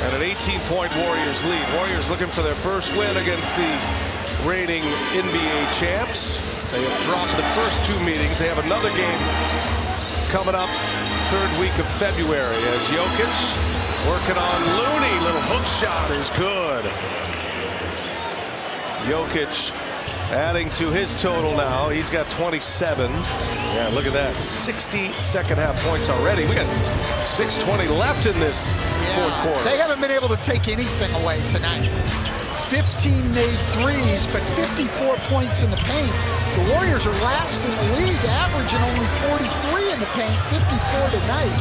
And an 18-point Warriors lead. Warriors looking for their first win against the reigning NBA champs. They have dropped the first two meetings. They have another game coming up third week of February as Jokic working on Looney. Little hook shot is good. Jokic adding to his total now. He's got 27. Yeah, look at that. 60 second half points already. We got 6:20 left in this fourth quarter. They haven't been able to take anything away tonight. 15 made threes, but 54 points in the paint. The Warriors are last in the league, averaging only 43 in the paint, 54 tonight.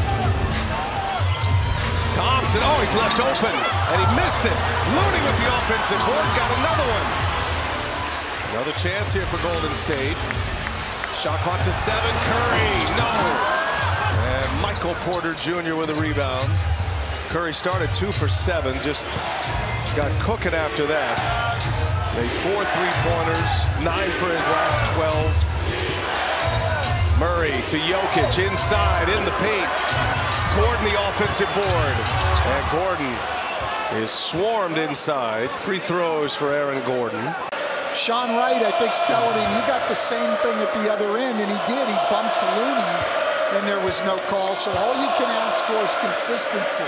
Thompson, oh, he's left open, and he missed it. Looney with the offensive board, got another one. Another chance here for Golden State. Shot clock to 7. Curry, no. And Michael Porter Jr. with a rebound. Curry started 2 for 7, just got cooking after that. Made 4 3-pointers, 9 for his last 12. Murray to Jokic inside in the paint. Gordon the offensive board. And Gordon is swarmed inside. Free throws for Aaron Gordon. Sean Wright, I think, is telling him, you got the same thing at the other end, and he did. He bumped Looney, and there was no call. So all you can ask for is consistency.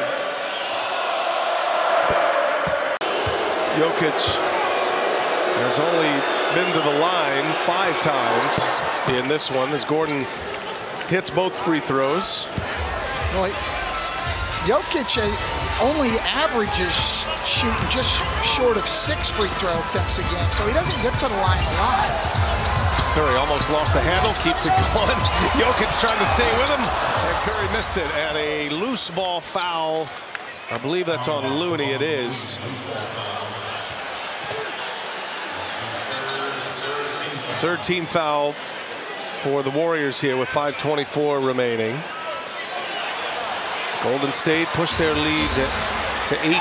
Jokic has only been to the line 5 times in this one as Gordon hits both free throws. Well, Jokic only averages shooting just short of 6 free throw attempts a game, so he doesn't get to the line a lot. Curry almost lost the handle, keeps it going. Jokic trying to stay with him, and Curry missed it. And a loose ball foul. I believe that's on Looney. It is. Third team foul for the Warriors here with 5:24 remaining. Golden State pushed their lead to 18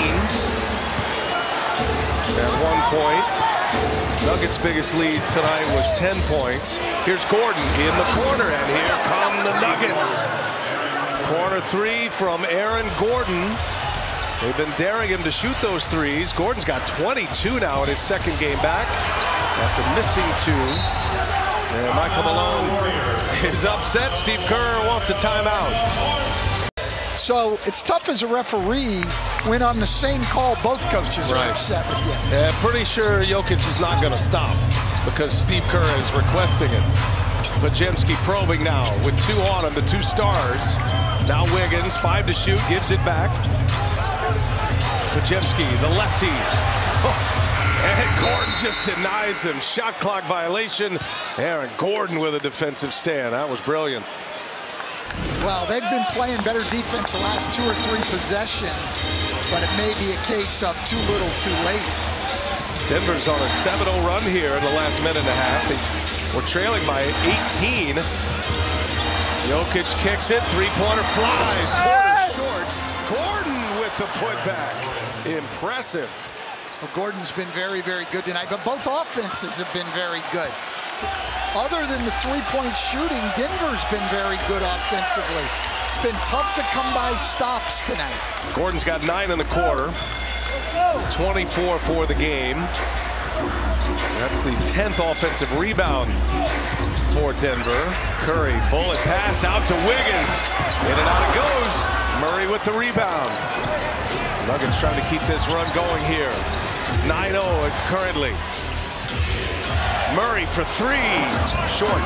at one point. Nuggets' biggest lead tonight was 10 points. Here's Gordon in the corner, and here come the Nuggets. Corner 3 from Aaron Gordon. They've been daring him to shoot those threes. Gordon's got 22 now in his second game back after missing 2. And Michael Malone is upset. Steve Kerr wants a timeout. So it's tough as a referee when on the same call both coaches are upset with you. Yeah, pretty sure Jokic is not going to stop because Steve Kerr is requesting it. Podziemski probing now with 2 on him, the 2 stars. Now Wiggins, 5 to shoot, gives it back. Podziemski, the lefty. And Gordon just denies him. Shot clock violation. Aaron Gordon with a defensive stand. That was brilliant. Well, they've been playing better defense the last 2 or 3 possessions, but it may be a case of too little, too late. Denver's on a 7-0 run here in the last minute and a half. We're trailing by 18. Jokic kicks it, 3-pointer flies. Porter short. Gordon with the putback. Impressive. Well, Gordon's been very, very good tonight, but both offenses have been very good. Other than the 3-point shooting, Denver's been very good offensively. It's been tough to come by stops tonight. Gordon's got 9 in the quarter, 24 for the game. That's the 10th offensive rebound for Denver. Curry, bullet pass out to Wiggins. In and out it goes. Murray with the rebound. Nuggets trying to keep this run going here. 9-0 currently. Murray for 3, short.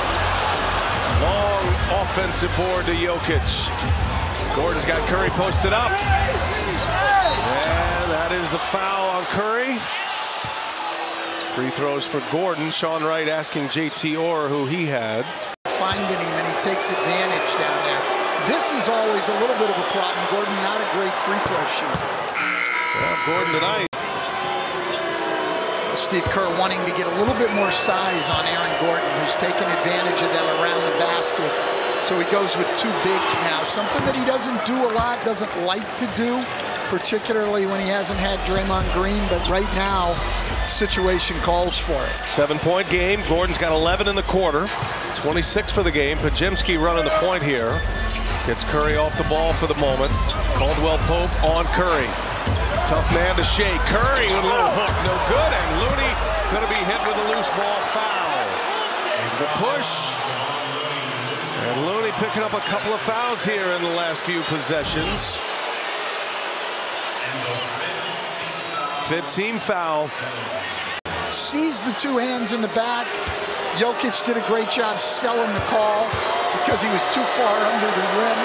Long offensive board to Jokic. Gordon's got Curry posted up. And that is a foul on Curry. Free throws for Gordon. Sean Wright asking JT Orr who he had. Finding him, and he takes advantage down there. This is always a little bit of a problem. Gordon, not a great free throw shooter. Well, Gordon tonight. Steve Kerr wanting to get a little bit more size on Aaron Gordon, who's taking advantage of them around the basket. So he goes with 2 bigs now, something that he doesn't do a lot, doesn't like to do, particularly when he hasn't had Draymond Green, but right now, situation calls for it. 7-point game. Gordon's got 11 in the quarter, 26 for the game. Podziemski running the point here. Gets Curry off the ball for the moment. Caldwell Pope on Curry. Tough man to shake. Curry with a little hook, no good, and Looney going to be hit with a loose ball foul. The push, and Looney picking up a couple of fouls here in the last few possessions. Fifth team foul. Sees the two hands in the back. Jokic did a great job selling the call because he was too far under the rim.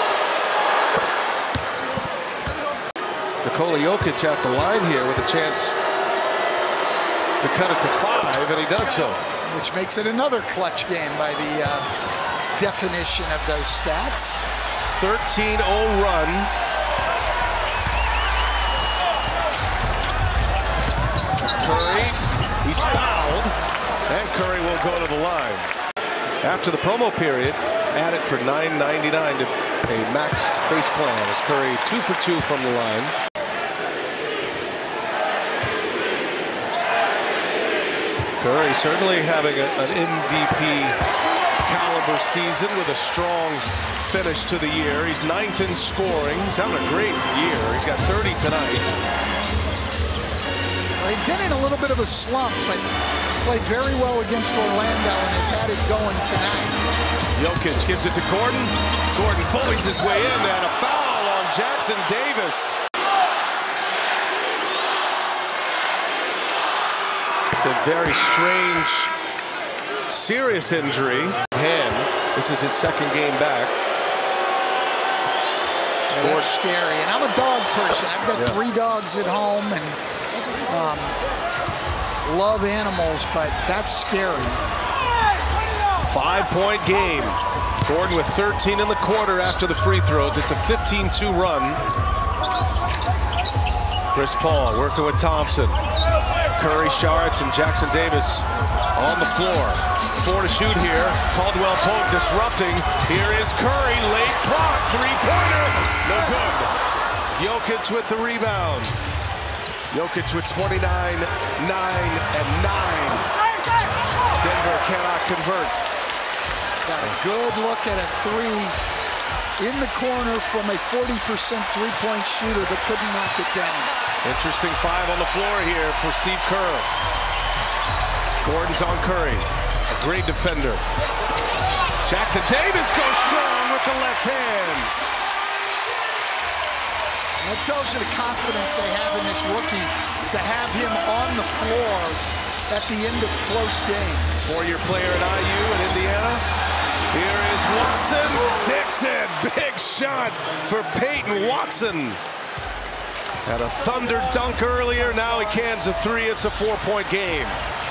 Nikola Jokic at the line here with a chance to cut it to 5, and he does so. Which makes it another clutch game by the definition of those stats. 13-0 run. Curry, he's fouled, and Curry will go to the line. After the promo period, add it for $9.99 to a max base plan as Curry 2 for 2 from the line. Curry certainly having an MVP caliber season with a strong finish to the year. He's 9th in scoring. He's having a great year. He's got 30 tonight. Well, he'd been in a little bit of a slump, but played very well against Orlando and has had it going tonight. Jokic gives it to Gordon. Gordon bullies his way in, and a foul on Jackson Davis. A very strange, serious injury. This is his second game back. Yeah, that's scary. And I'm a dog person. I've got 3 dogs at home and love animals, but that's scary. 5-point game. Gordon with 13 in the quarter after the free throws. It's a 15-2 run. Chris Paul working with Thompson. Curry, Saric, and Jackson Davis on the floor. 4 to shoot here. Caldwell Pope disrupting. Here is Curry. Late clock. 3-pointer. No good. Jokic with the rebound. Jokic with 29, 9, and 9. Denver cannot convert. Got a good look at a 3 in the corner from a 40% three-point shooter, but couldn't knock it down. Interesting 5 on the floor here for Steve Kerr. Gordon's on Curry. A great defender. Jackson Davis goes strong with the left hand. That tells you the confidence they have in this rookie to have him on the floor at the end of close games. 4-year player at IU in Indiana. Here is Watson. Sticks it. Big shot for Peyton Watson. Had a thunder dunk earlier. Now he cans a 3. It's a 4-point game.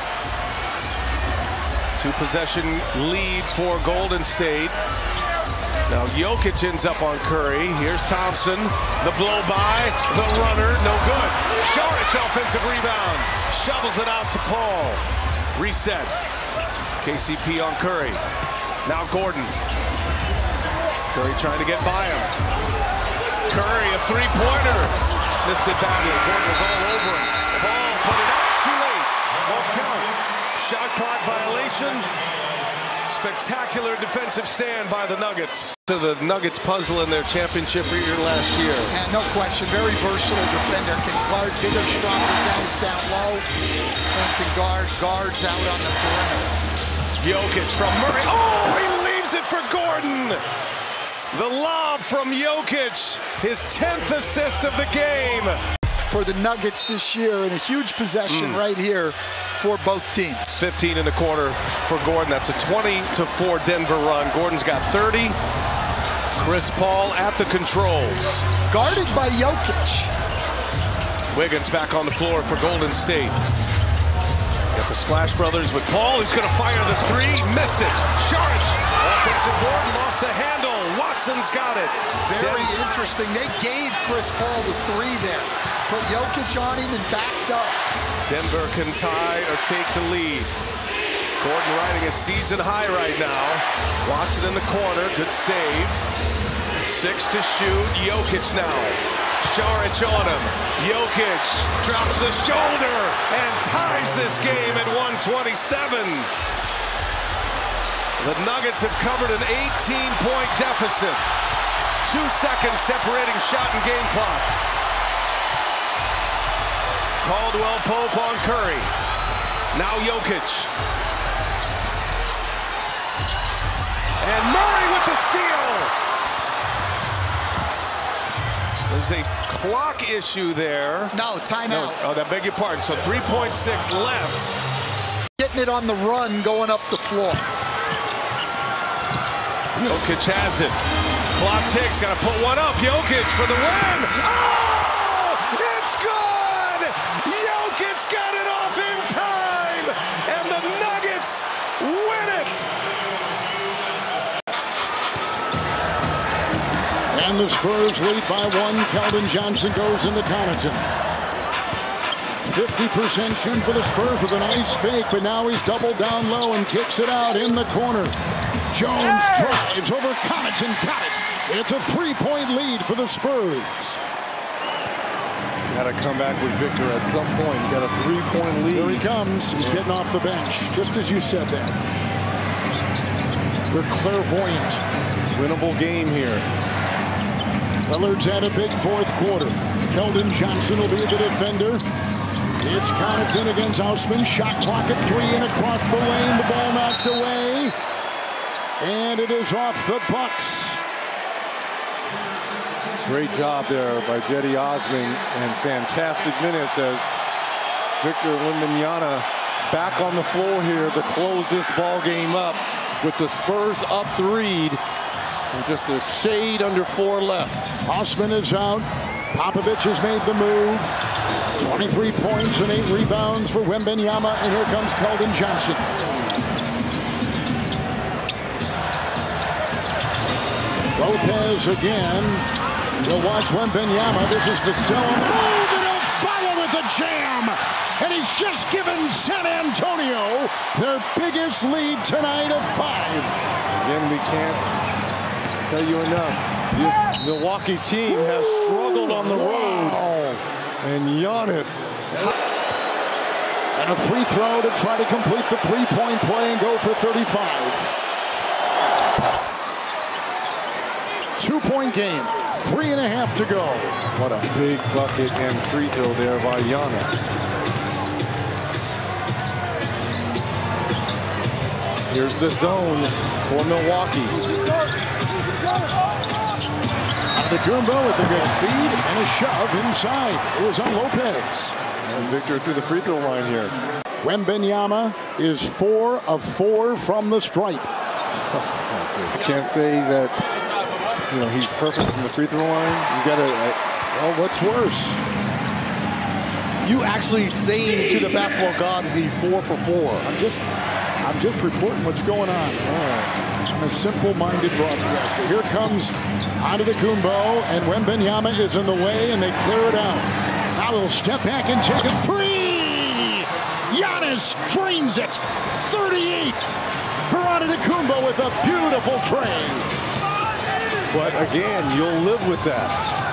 2-possession lead for Golden State. Now Jokic ends up on Curry. Here's Thompson. The blow by. The runner. No good. Saric offensive rebound. Shovels it out to Paul. Reset. KCP on Curry. Now Gordon. Curry trying to get by him. Curry, a 3-pointer. Missed it badly. Gordon was all over him. Paul put it up. Too late. Won't count. Shot clock violation. Spectacular defensive stand by the Nuggets. To the Nuggets puzzle in their championship year last year. And no question, very versatile defender. Can guard bigger, stronger guys down low, and can guard guards out on the perimeter. Jokic from Murray. Oh, he leaves it for Gordon. The lob from Jokic, his 10th assist of the game. For the Nuggets this year, and a huge possession right here for both teams. 15 in the quarter for Gordon. That's a 20-4 Denver run. Gordon's got 30. Chris Paul at the controls. Guarded by Jokic. Wiggins back on the floor for Golden State. Got the Splash Brothers with Paul, who's going to fire the 3. Missed it. Saric, offensive board, lost the handle. Watson's got it. Very interesting. They gave Chris Paul the 3 there. Put Jokic on him and backed up. Denver can tie or take the lead. Gordon riding a season high right now. Watson in the corner. Good save. 6 to shoot. Jokic now. Saric on him. Jokic drops the shoulder and ties this game at 127. The Nuggets have covered an 18-point deficit. 2 seconds separating shot and game clock. Caldwell Pope on Curry. Now Jokic. And Murray with the steal. There's a clock issue there. No, timeout. No, oh, I beg your pardon. So 3.6 left. Getting it on the run, going up the floor. Jokic has it. Clock ticks. Got to put one up. Jokic for the win. Oh! It's good! Jokic got it off in time! And the Nuggets win it! And the Spurs lead by 1. Keldon Johnson goes into Connaughton. 50% shoot for the Spurs with a nice fake, but now he's doubled down low and kicks it out in the corner. Jones drives over Connaughton, got it. It's a 3-point lead for the Spurs. Got to come back with Victor at some point. You got a 3-point lead. Here he comes. He's getting off the bench, just as you said that. We're clairvoyant. Winnable game here. Lillard's had a big fourth quarter. Keldon Johnson will be the defender. It's Connaughton against Houseman. Shot clock at 3 and across the lane. The ball knocked away. And it is off the Bucks. Great job there by Cedi Osman, and fantastic minutes as Victor Wembanyama back on the floor here to close this ball game up with the Spurs up 3 and just a shade under 4 left. Osman is out. Popovich has made the move. 23 points and 8 rebounds for Wembanyama, and here comes Keldon Johnson. Lopez again. We'll watch Wembanyama. This is Vassell. Move, and he'll follow with a jam. And he's just given San Antonio their biggest lead tonight of 5. Again, we can't tell you enough. This Milwaukee team has struggled on the road. And Giannis. And a free throw to try to complete the 3-point play and go for 35. 2-point game. 3.5 to go. What a big bucket and free throw there by Giannis. Here's the zone for Milwaukee. Antetokounmpo with a good feed and a shove inside. It was on Lopez. And Victor through the free throw line here. Wembanyama is 4 of 4 from the stripe. Can't say that, you know, he's perfect from the free throw line. You gotta. Well, what's worse? You actually saying to the basketball gods he's 4 for 4. I'm just reporting what's going on. I'm a simple-minded broadcaster. Here comes Antetokounmpo, and Wembanyama is in the way, and they clear it out. Now they'll step back and take a 3. Giannis drains it. 38 for Antetokounmpo with a beautiful tray. But again, you'll live with that.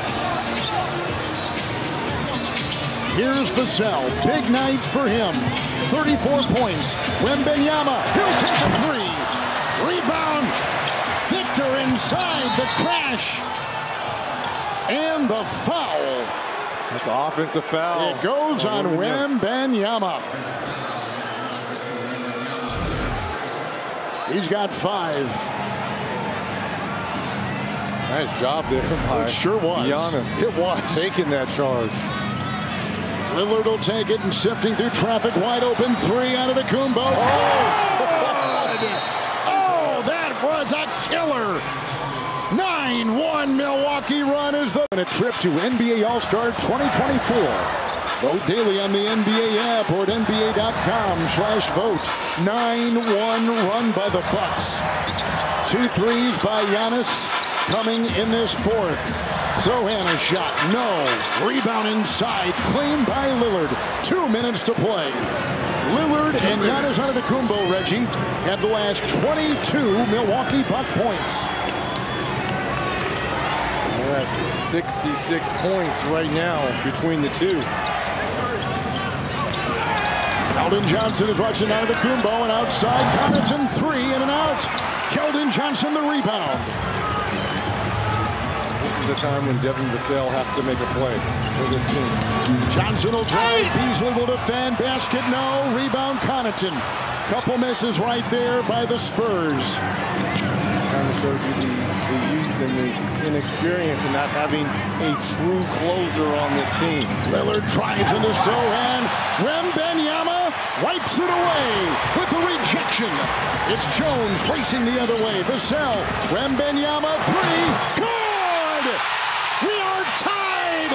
Here's Vassell. Big night for him. 34 points. Wembanyama. He'll take a 3. Rebound. Victor inside the crash. And the foul. That's an offensive foul. It goes on Wembanyama. He's got 5. Nice job there by It sure was. Giannis. It was. Taking that charge. Lillard will take it and sifting through traffic. Wide open 3 out of the Kumbo. Oh, that was a killer. 9-1 Milwaukee run is the trip to NBA All-Star 2024. Vote daily on the NBA app or at nba.com/vote. 9-1 run by the Bucks. 2 threes by Giannis coming in this fourth. Sohan a shot, no. Rebound inside, clean by Lillard. 2 minutes to play. Lillard and Giannis Antetokounmpo, Reggie, have the last 22 Milwaukee Buck points. We're at 66 points right now between the two. Keldon Johnson is watching Antetokounmpo, and outside Connaughton 3 and an out. Keldon Johnson the rebound. is a time when Devin Vassell has to make a play for this team. Johnson will drive. Beasley will defend. Basket, no. Rebound, Connaughton. Couple misses right there by the Spurs. Kind of shows you the youth and the inexperience and not having a true closer on this team. Lillard drives into Sohan. Wembanyama wipes it away with a rejection. It's Jones racing the other way. Vassell. Wembanyama three. Good! We are tied!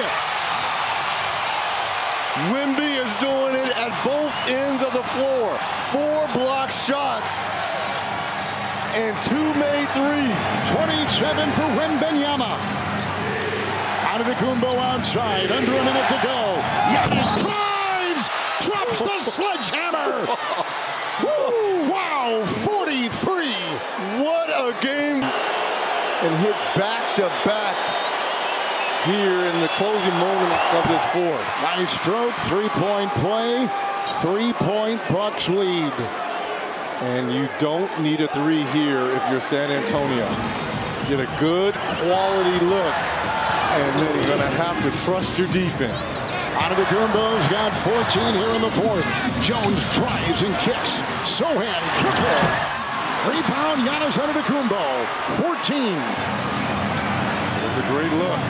Wemby is doing it at both ends of the floor. 4 block shots and 2 made threes. 27 for Wembanyama. Antetokounmpo outside. Under a minute to go. Giannis drives. Drops the sledgehammer. Woo, wow, 43. What a game. And hit back-to-back here in the closing moments of this fourth. Nice stroke. 3-point play. 3-point Bucks lead. And you don't need a 3 here if you're San Antonio. Get a good quality look, and then you're going to have to trust your defense. Antetokounmpo's got 14 here in the fourth. Jones drives and kicks. Sohan triple. Rebound, Giannis Antetokounmpo. 14. It was a great look.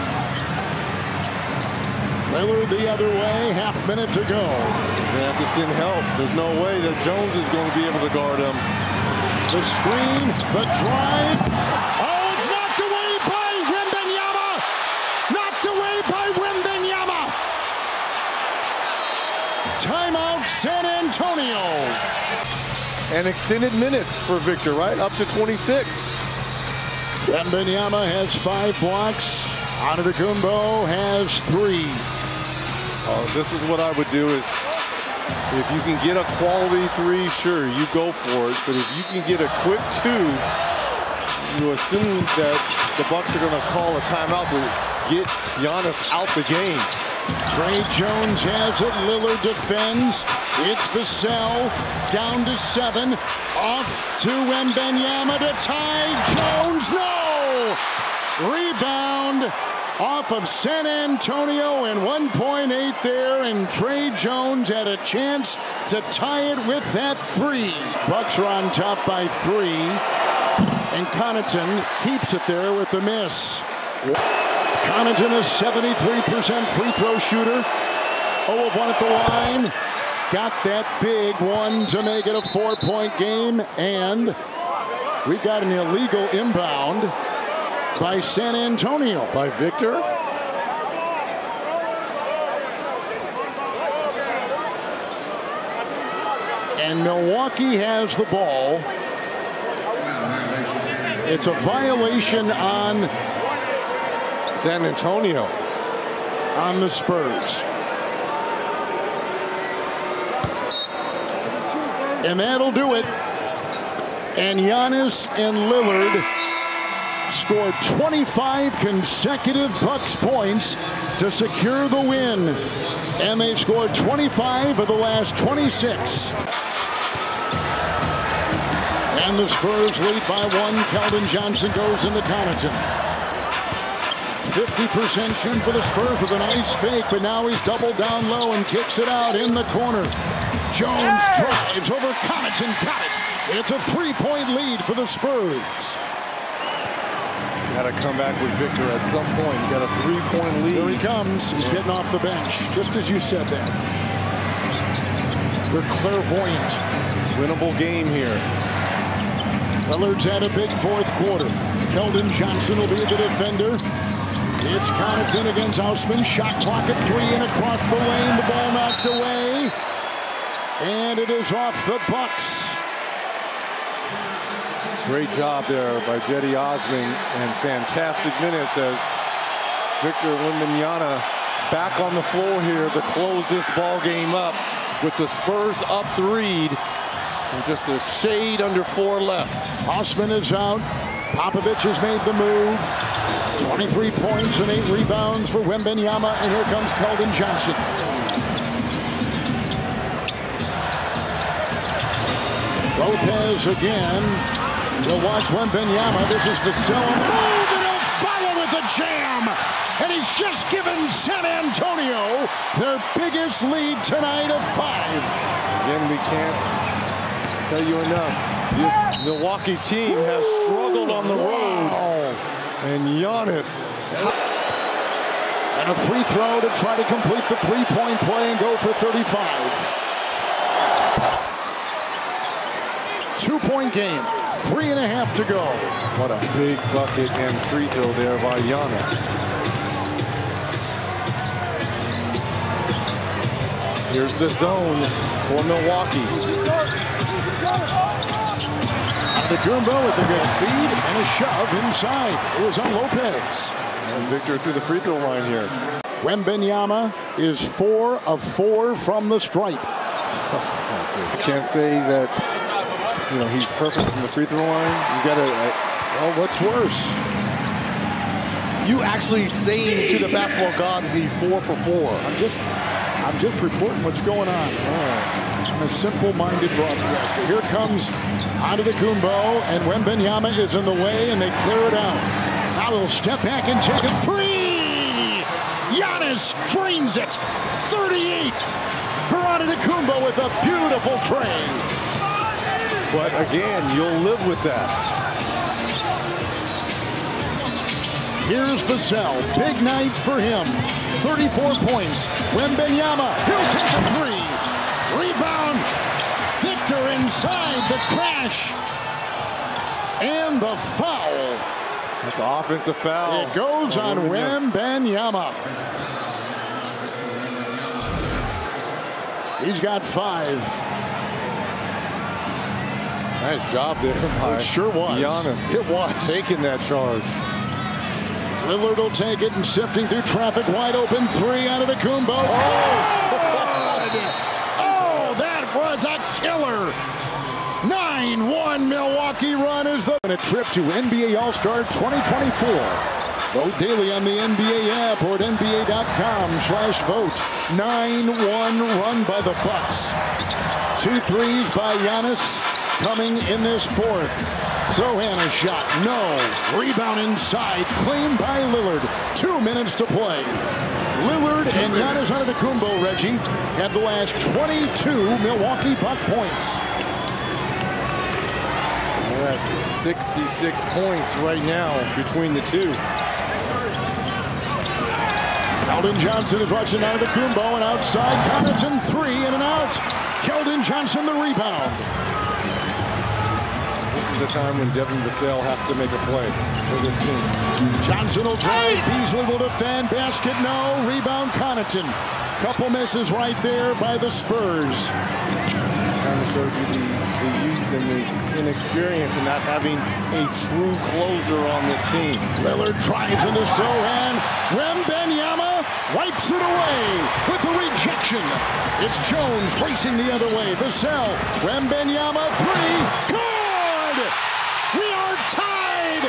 Lillard the other way. Half minute to go. They have to send help. There's no way that Jones is going to be able to guard him. The screen, the drive. Oh, it's knocked away by Wembanyama. Knocked away by Wembanyama. Timeout, San Antonio. And extended minutes for Victor, right? Up to 26. Wembanyama has 5 blocks. Antetokounmpo has 3. This is what I would do is, if you can get a quality 3, sure, you go for it. But if you can get a quick 2, you assume that the Bucks are going to call a timeout to get Giannis out the game. Trey Jones has it. Lillard defends. It's Vassell down to 7. Off to Wembanyama to tie. Jones, no! Rebound off of San Antonio, and 1.8 there, and Trey Jones had a chance to tie it with that 3. Bucks are on top by 3, and Connaughton keeps it there with the miss. Connaughton is 73% free throw shooter. 0 of 1 at the line. Got that big one to make it a 4-point game, and we've got an illegal inbound by San Antonio. By Victor. And Milwaukee has the ball. It's a violation on San Antonio. On the Spurs. And that'll do it. And Giannis and Lillard scored 25 consecutive Bucks points to secure the win. And they've scored 25 of the last 26. And the Spurs lead by 1. Keldon Johnson goes into Connaughton. 50% shoot for the Spurs with a nice fake, but now he's doubled down low and kicks it out in the corner. Jones drives over Connaughton, got it. It's a 3-point lead for the Spurs. Got to come back with Victor at some point. You got a 3-point lead. Here he comes. He's getting off the bench, just as you said that. We're clairvoyant. Winnable game here. Lillard's had a big fourth quarter. Keldon Johnson will be the defender. It's Connaughton against Hausman. Shot clock at 3 and across the lane. The ball knocked away. And it is off the Bucks. Great job there by Cedi Osman, and fantastic minutes as Victor Wembanyama back on the floor here to close this ball game up with the Spurs up 3 and just a shade under 4 left. Hausman is out. Popovich has made the move. 23 points and 8 rebounds for Wembanyama, and here comes Keldon Johnson. Lopez again. We'll watch Wembanyama. This is Vassell. Move, and he'll follow with a jam. has just given San Antonio their biggest lead tonight of 5. Again, we can't tell you enough. This Milwaukee team has struggled on the road. And Giannis. And a free throw to try to complete the three-point play and go for 35. 2-point game. 3.5 to go. What a big bucket and free throw there by Giannis. Here's the zone for Milwaukee. Antetokounmpo with a good feed and a shove inside. It was on Lopez. And Victor through the free throw line here. Wembanyama is 4 of 4 from the stripe. Can't say that, you know, he's perfect from the free throw line. You gotta. Well, what's worse? You actually saying to the basketball gods he's 4 for 4. I'm just reporting what's going on. I'm a simple-minded broadcaster. Here comes Antetokounmpo, and Wembanyama is in the way, and they clear it out. Now they'll step back and take it free. Giannis drains it. 38 for Antetokounmpo with a beautiful tray. But again, you'll live with that. Here's Vassell. Big night for him. 34 points. Wembanyama, he'll take a 3. Rebound. Victor inside the crash. And the foul. That's an offensive foul. It goes on Wembanyama. He's got 5. Nice job there by It sure was. Giannis. It was. Taking that charge. Lillard will take it and sifting through traffic. Wide open 3 out of the Antetokounmpo. Oh, that was a killer. 9-1 Milwaukee run is the trip to NBA All-Star 2024. Vote daily on the NBA app or at NBA.com/vote. 9-1 run by the Bucks. 2 threes by Giannis coming in this 4th. Sohan a shot, no. Rebound inside, clean by Lillard. 2 minutes to play. Lillard and Giannis Antetokounmpo, Reggie, have the last 22 Milwaukee Buck points. We're at 66 points right now between the two. Keldon Johnson is watching Antetokounmpo, and outside Connaughton 3 and an out. Keldon Johnson the rebound. This is the time when Devin Vassell has to make a play for this team. Johnson will drive. Beasley will defend. Basket, no. Rebound, Connaughton. Couple misses right there by the Spurs. This kind of shows you the youth and the inexperience and not having a true closer on this team. Lillard drives into Sohan. Wembanyama wipes it away with a rejection. It's Jones racing the other way. Vassell. Wembanyama 3. Good! We are tied!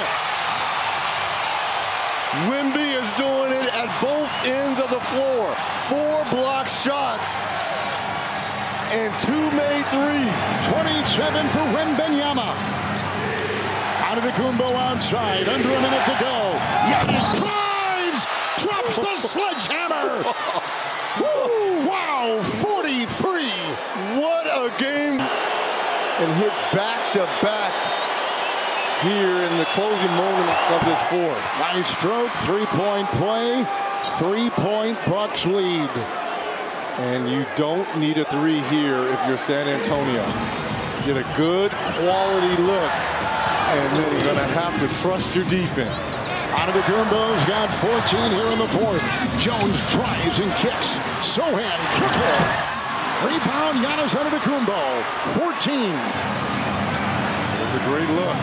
Wemby is doing it at both ends of the floor. 4 block shots and 2 made threes. 27 for Wembanyama. Antetokounmpo outside. Under a minute to go. Giannis drives! Drops the sledgehammer! Woo! Wow! 43! What a game! And hit back-to-back here in the closing moments of this 4th. Nice stroke, 3-point play, 3-point Bucks lead. And you don't need a 3 here if you're San Antonio. Get a good quality look, and then you're going to have to trust your defense. Antetokounmpo's got 14 here in the 4th. Jones drives and kicks. Sohan triple. Rebound, Giannis Antetokounmpo. 14. It was a great look.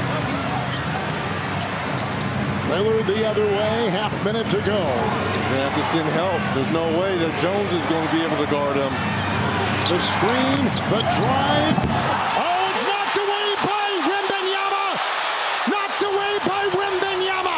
Lillard the other way, half minute to go. You're going to have to send help. There's no way that Jones is going to be able to guard him. The screen, the drive. Oh, it's knocked away by Wembanyama. Knocked away by Wembanyama.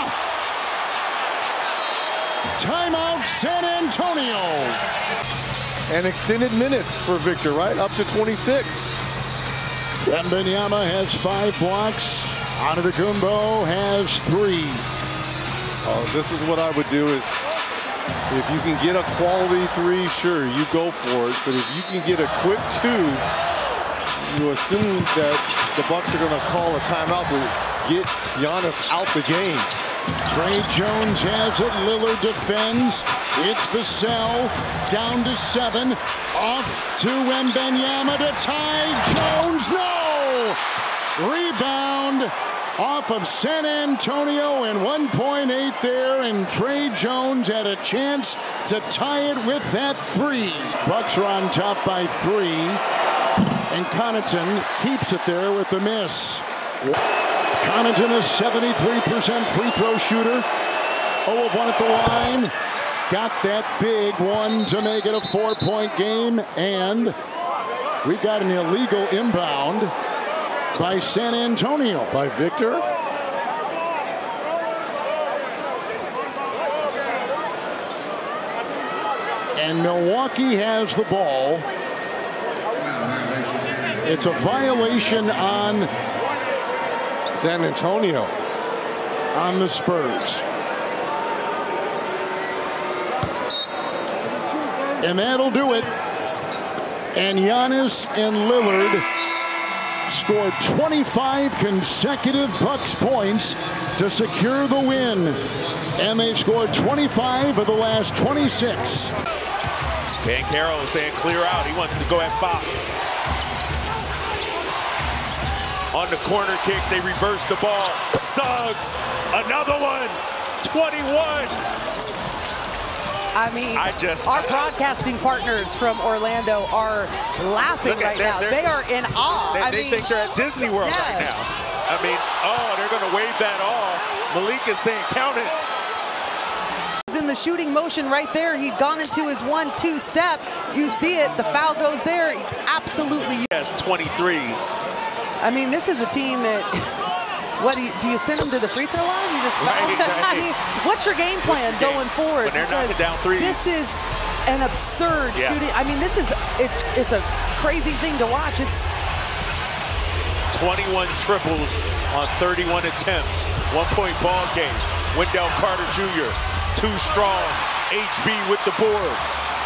Timeout, San Antonio. And extended minutes for Victor, right? Up to 26. Wembanyama has 5 blocks. Antetokounmpo has 3. This is what I would do is If you can get a quality three, sure, you go for it. But if you can get a quick two, you assume that the Bucks are going to call a timeout to get Giannis out the game. Trey Jones has it. Lillard defends. It's Vassell down to 7. Off to Wembanyama to tie. Jones, no! Rebound off of San Antonio and 1.8 there, and Trey Jones had a chance to tie it with that 3. Bucks are on top by 3, and Connaughton keeps it there with the miss. Connaughton is 73% free throw shooter. 0 of 1 at the line. Got that big one to make it a 4-point game, and we got an illegal inbound by San Antonio. By Victor? And Milwaukee has the ball. It's a violation on San Antonio. On the Spurs. And that'll do it. And Giannis and Lillard scored 25 consecutive Bucks points to secure the win. And they've scored 25 of the last 26. Banchero saying clear out. He wants to go at Fox. On the corner kick, they reverse the ball. Suggs, another one. 21. I mean, our broadcasting partners from Orlando are laughing right now. They are in awe. They think they're at Disney World right now. I mean, they're going to wave that off. Malik is saying, count it. He's in the shooting motion right there. He'd gone into his 1-2 step. You see it. The foul goes there. Absolutely. Yes, 23. I mean, this is a team that... What do you send them to the free throw line? You just I mean, what's your game plan going forward? When they're knocking down threes. This is an absurd shooting. I mean, this is it's a crazy thing to watch. It's 21 triples on 31 attempts. 1-point ball game. Wendell Carter Jr. too strong. HB with the board.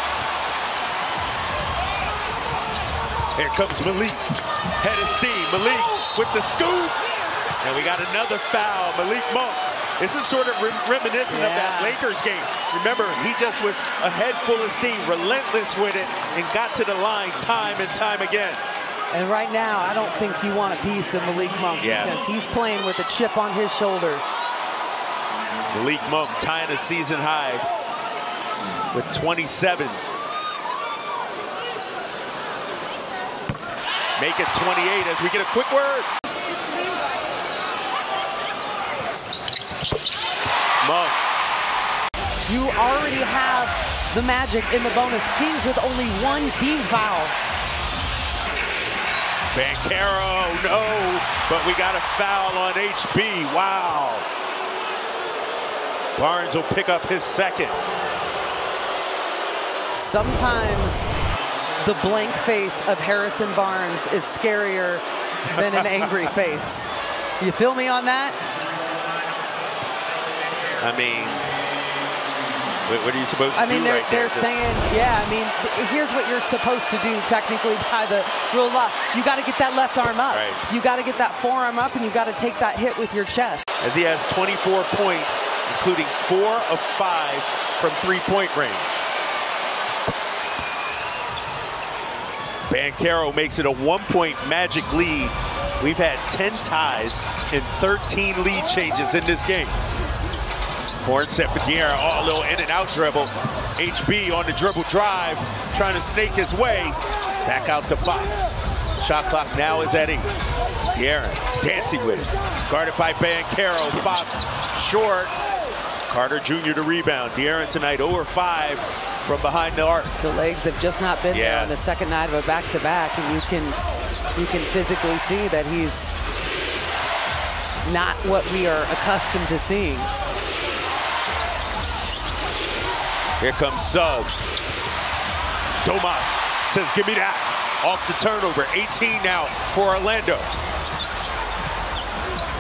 Here comes Malik. Head of steam. Malik with the scoop. And we got another foul, Malik Monk. This is sort of reminiscent of that Lakers game. Remember, he just was a head full of steam, relentless with it, and got to the line time and time again. And right now, I don't think you want a piece of Malik Monk because he's playing with a chip on his shoulder. Malik Monk tying a season high with 27. Make it 28 as we get a quick word. Monk. You already have the Magic in the bonus. Kings with only 1 team foul. Banchero, no, but we got a foul on HB. Wow. Barnes will pick up his second. Sometimes the blank face of Harrison Barnes is scarier than an angry face. You feel me on that? I mean, what are you supposed to do? I mean, they're saying, I mean, here's what you're supposed to do technically by the rule of law. You got to get that left arm up. Right. You got to get that forearm up, and you got to take that hit with your chest. As he has 24 points, including 4 of 5 from three-point range. Banchero makes it a 1-point Magic lead. We've had 10 ties and 13 lead changes in this game. Horn set for De'Aaron. A little in and out dribble. HB on the dribble drive, trying to snake his way. Back out to Fox. Shot clock now is at 8. De'Aaron dancing with it. Guarded by Banchero. Fox short. Carter Jr. to rebound. De'Aaron tonight 0 of 5 from behind the arc. The legs have just not been there on the second night of a back-to-back, and you can physically see that he's not what we are accustomed to seeing. Here comes Suggs. Domas says, give me that. Off the turnover. 18 now for Orlando.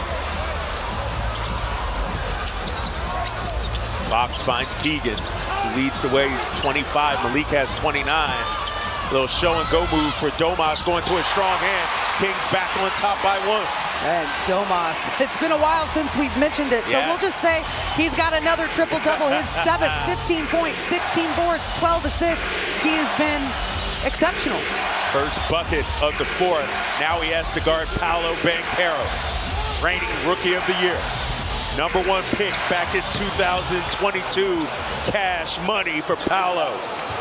Fox finds Keegan. He leads the way, 25. Malik has 29. Little show and go move for Domas, going to a strong hand. Kings back on top by 1. And Domas, it's been a while since we've mentioned it, so we'll just say he's got another triple-double, his 7th, 15 points, 16 boards, 12 assists. He has been exceptional. First bucket of the 4th. Now he has to guard Paolo Banchero, reigning Rookie of the Year. #1 pick back in 2022. Cash money for Paolo.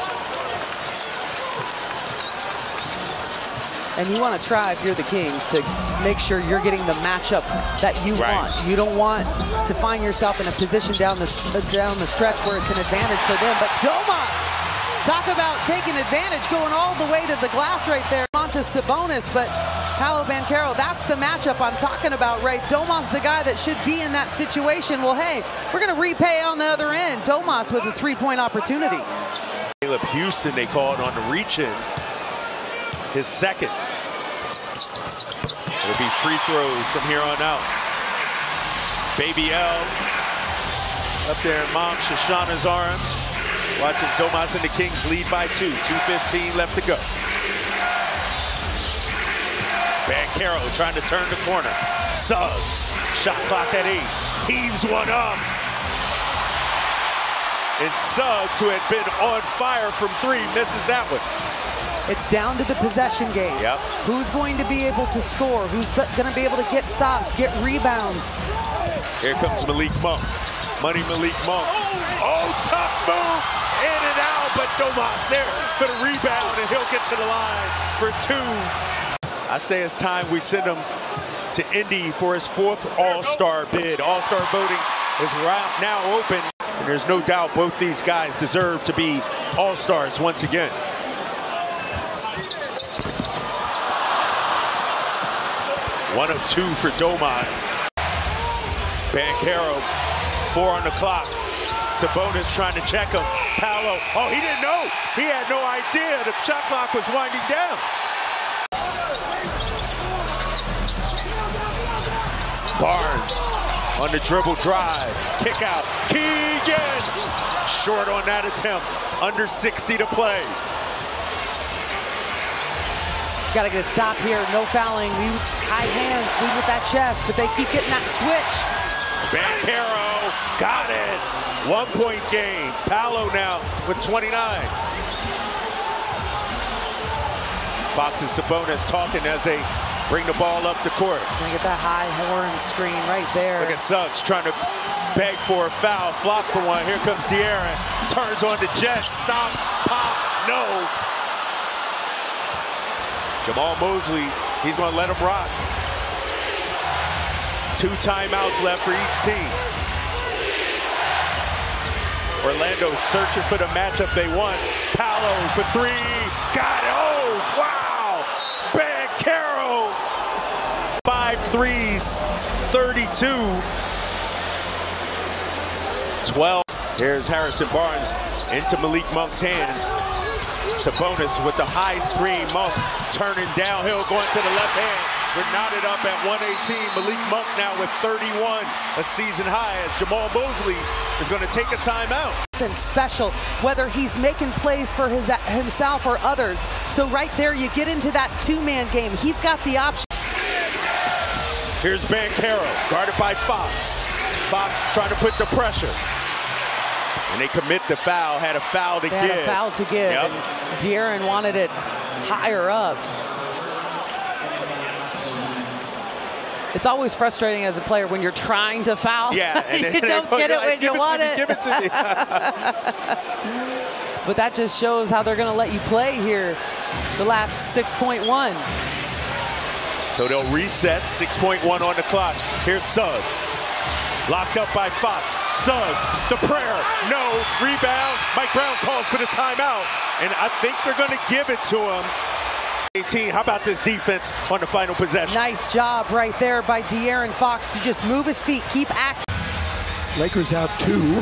And you want to try, if you're the Kings, to make sure you're getting the matchup that you want. You don't want to find yourself in a position down the stretch where it's an advantage for them. But Domas, talk about taking advantage, going all the way to the glass right there. Onto Sabonis, but Paolo Banchero, that's the matchup I'm talking about, right? Domas, the guy that should be in that situation. Well, hey, we're going to repay on the other end. Domas with a 3-point opportunity. Caleb Houston, they called on the reach-in. His 2nd. It'll be free throws from here on out. Baby L up there in Mom Shoshana's arms. Watching Domas and the Kings lead by 2. 2:15 left to go. Banchero trying to turn the corner. Suggs, shot clock at 8. Heaves one up. And Suggs, who had been on fire from 3, misses that one. It's down to the possession game. Who's going to be able to score? Who's going to be able to get stops, get rebounds? Here comes Malik Monk. Money Malik Monk. Oh, tough move. In and out, but Domas there for the rebound, and he'll get to the line for 2. I say it's time we send him to Indy for his 4th All-Star bid. All-Star voting is now open, and there's no doubt both these guys deserve to be All-Stars once again. One of 2 for Domas. Banchero, 4 on the clock. Sabonis trying to check him. Paolo, oh, he didn't know. He had no idea the shot clock was winding down. Barnes on the dribble drive. Kick out. Keegan, short on that attempt. Under 60 to play. Got to get a stop here. No fouling. High hands. Lead with that chest, but they keep getting that switch. Banchero got it. 1-point game. Paolo now with 29. Fox and Sabonis talking as they bring the ball up the court. Gonna get that high horn screen right there. Look at Suggs trying to beg for a foul. Flop for one. Here comes De'Aaron. Turns on the jet. Stop. Pop. No. Jamal Mosley, he's going to let him rock. 2 timeouts left for each team. Orlando searching for the matchup they want. Paolo for 3. Got it. Oh, wow. Banchero. 5 threes. 32. 12. Here's Harrison Barnes into Malik Monk's hands. Sabonis with the high screen. Monk turning downhill, going to the left hand. We're knotted up at 118. Malik Monk now with 31, a season high, as Jamal Mosley is going to take a timeout. Special, whether he's making plays for himself or others. So right there, you get into that 2-man game. He's got the option. Here's Banchero, guarded by Fox. Fox trying to put the pressure. And they commit the foul, had a foul to give. Had a foul to give. Yep. And De'Aaron wanted it higher up. It's always frustrating as a player when you're trying to foul. Yeah, and you don't get it when you want it. Give it to me. But that just shows how they're going to let you play here the last 6.1. So they'll reset, 6.1 on the clock. Here's Suggs. Locked up by Fox. Suggs, the prayer, no, rebound. Mike Brown calls for the timeout, and I think they're going to give it to him. 18, how about this defense on the final possession? Nice job right there by De'Aaron Fox to just move his feet, keep acting. Lakers have 2.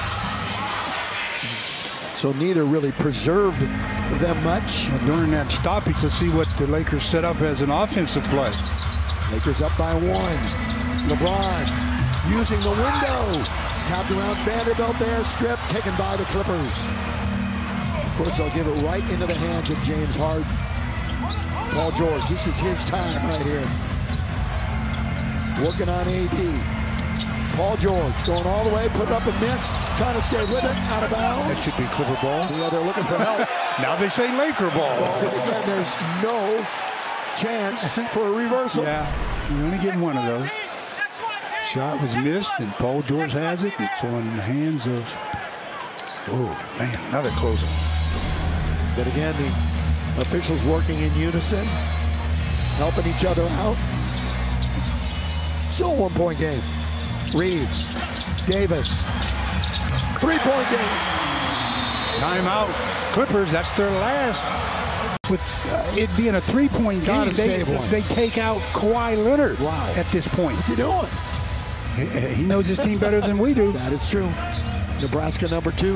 So neither really preserved them much. During that stoppage, to see what the Lakers set up as an offensive play. Lakers up by 1. LeBron using the window. Tapped around Vanderbilt there, stripped, taken by the Clippers. Of course, they'll give it right into the hands of James Harden. Paul George, this is his time right here. Working on AD. Paul George going all the way, put up a miss, trying to stay with it, out of bounds. That should be Clipper ball. Yeah, they're looking for help. Now they say Laker ball. Well, again, there's no chance for a reversal. Yeah, you only get one of those. Shot was missed, and Paul George has it. It's on the hands of, oh, man, another closer. But again, the officials working in unison, helping each other out. Still a one-point game. Reeves, Davis, three-point game. Timeout. Clippers, that's their last. With it being a three-point game, they take out Kawhi Leonard. Wow. At this point. What's he doing? He knows his team better than we do. That is true. Nebraska number 2,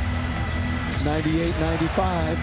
98-95.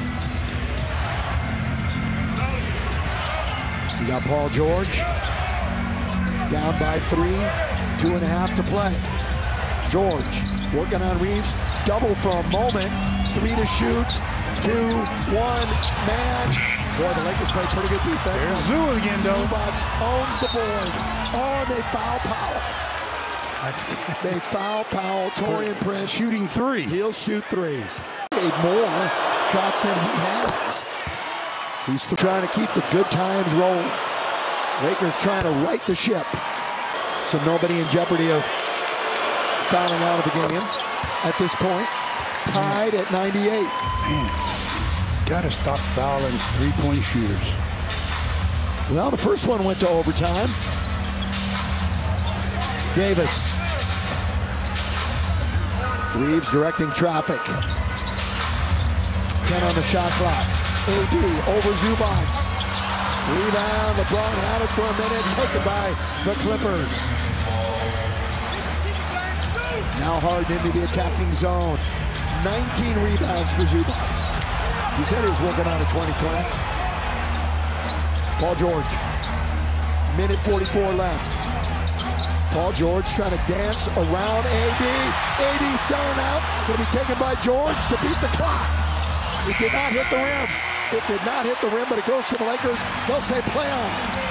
You got Paul George down by 3, 2.5 to play. George working on Reeves, double for a moment, 3 to shoot, 2, 1, man. Boy, the Lakers play pretty good defense. There's Zoo again, though. Zubac owns the boards. Oh, they foul Powell. They foul Powell. Torian Prince shooting 3. He'll shoot 3. Made more shots than he has. He's trying to keep the good times rolling. Lakers trying to right the ship. So nobody in jeopardy of fouling out of the game at this point. Tied at 98. Man, gotta stop fouling three-point shooters. Well, the first one went to overtime. Davis. Reeves directing traffic. 10 on the shot clock. AD over Zubac. Rebound. LeBron had it for a minute. Taken by the Clippers. Now Harden into the attacking zone. 19 rebounds for Zubac. He said he was working on it 2020. Paul George. Minute 44 left. Paul George trying to dance around AD. AD selling out. Going to be taken by George to beat the clock. It did not hit the rim. It did not hit the rim, but it goes to the Lakers. They'll say play on.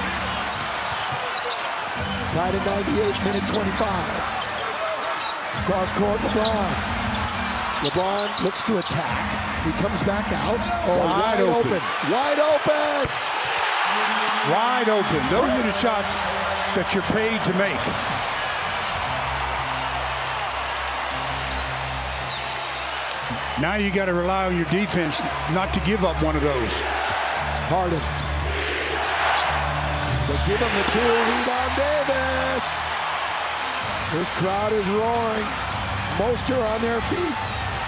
Tied at 98, minute 25. Cross court, LeBron. LeBron looks to attack. He comes back out. Oh, wide open. Wide open. Wide open. Those are the shots that you're paid to make. Now you got to rely on your defense not to give up one of those. Harden. They give him the 2. Rebound Davis. This crowd is roaring. Most are on their feet.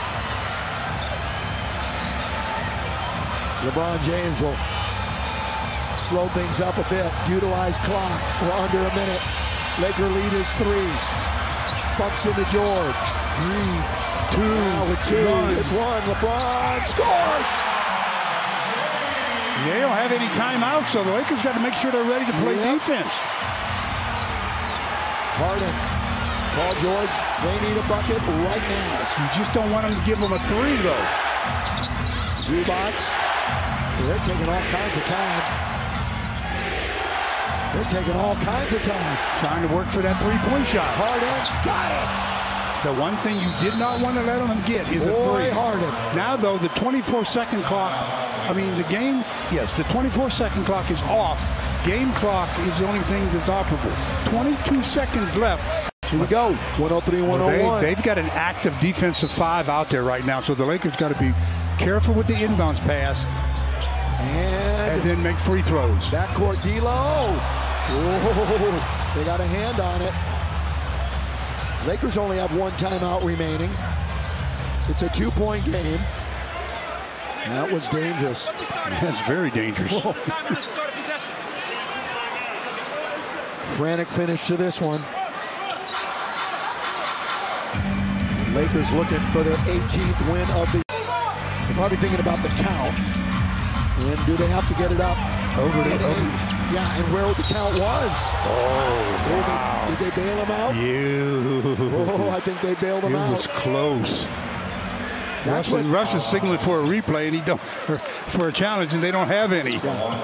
LeBron James will slow things up a bit. Utilize clock. We're under a minute. Laker lead is 3. Bumps into George. 3, 2, now with 2. It's 1. LeBron scores. They don't have any timeouts, so the Lakers got to make sure they're ready to play defense. Harden. Paul George, they need a bucket right now. You just don't want them to give them a 3, though. Zubac. They're taking all kinds of time. They're taking all kinds of time. Trying to work for that three-point shot. Harden got it. The one thing you did not want to let them get is a 3. Harden. Now, though, the 24-second clock, I mean, the game, yes, the 24-second clock is off. Game clock is the only thing that's operable. 22 seconds left. Here we go. 103-101. They've got an active defensive 5 out there right now, so the Lakers got to be careful with the inbounds pass and then make free throws. Backcourt D'Lo. Whoa, they got a hand on it. Lakers only have 1 timeout remaining. It's a 2-point game. That was dangerous. That's very dangerous. Frantic finish to this one. Lakers looking for their 18th win of the... They're probably thinking about the count. And do they have to get it up? Over. Yeah, and where the count was. Oh, wow. Did they bail him out? Oh, I think they bailed him out. It was close. Russ is signaling for a replay, and he don't for a challenge, and they don't have any.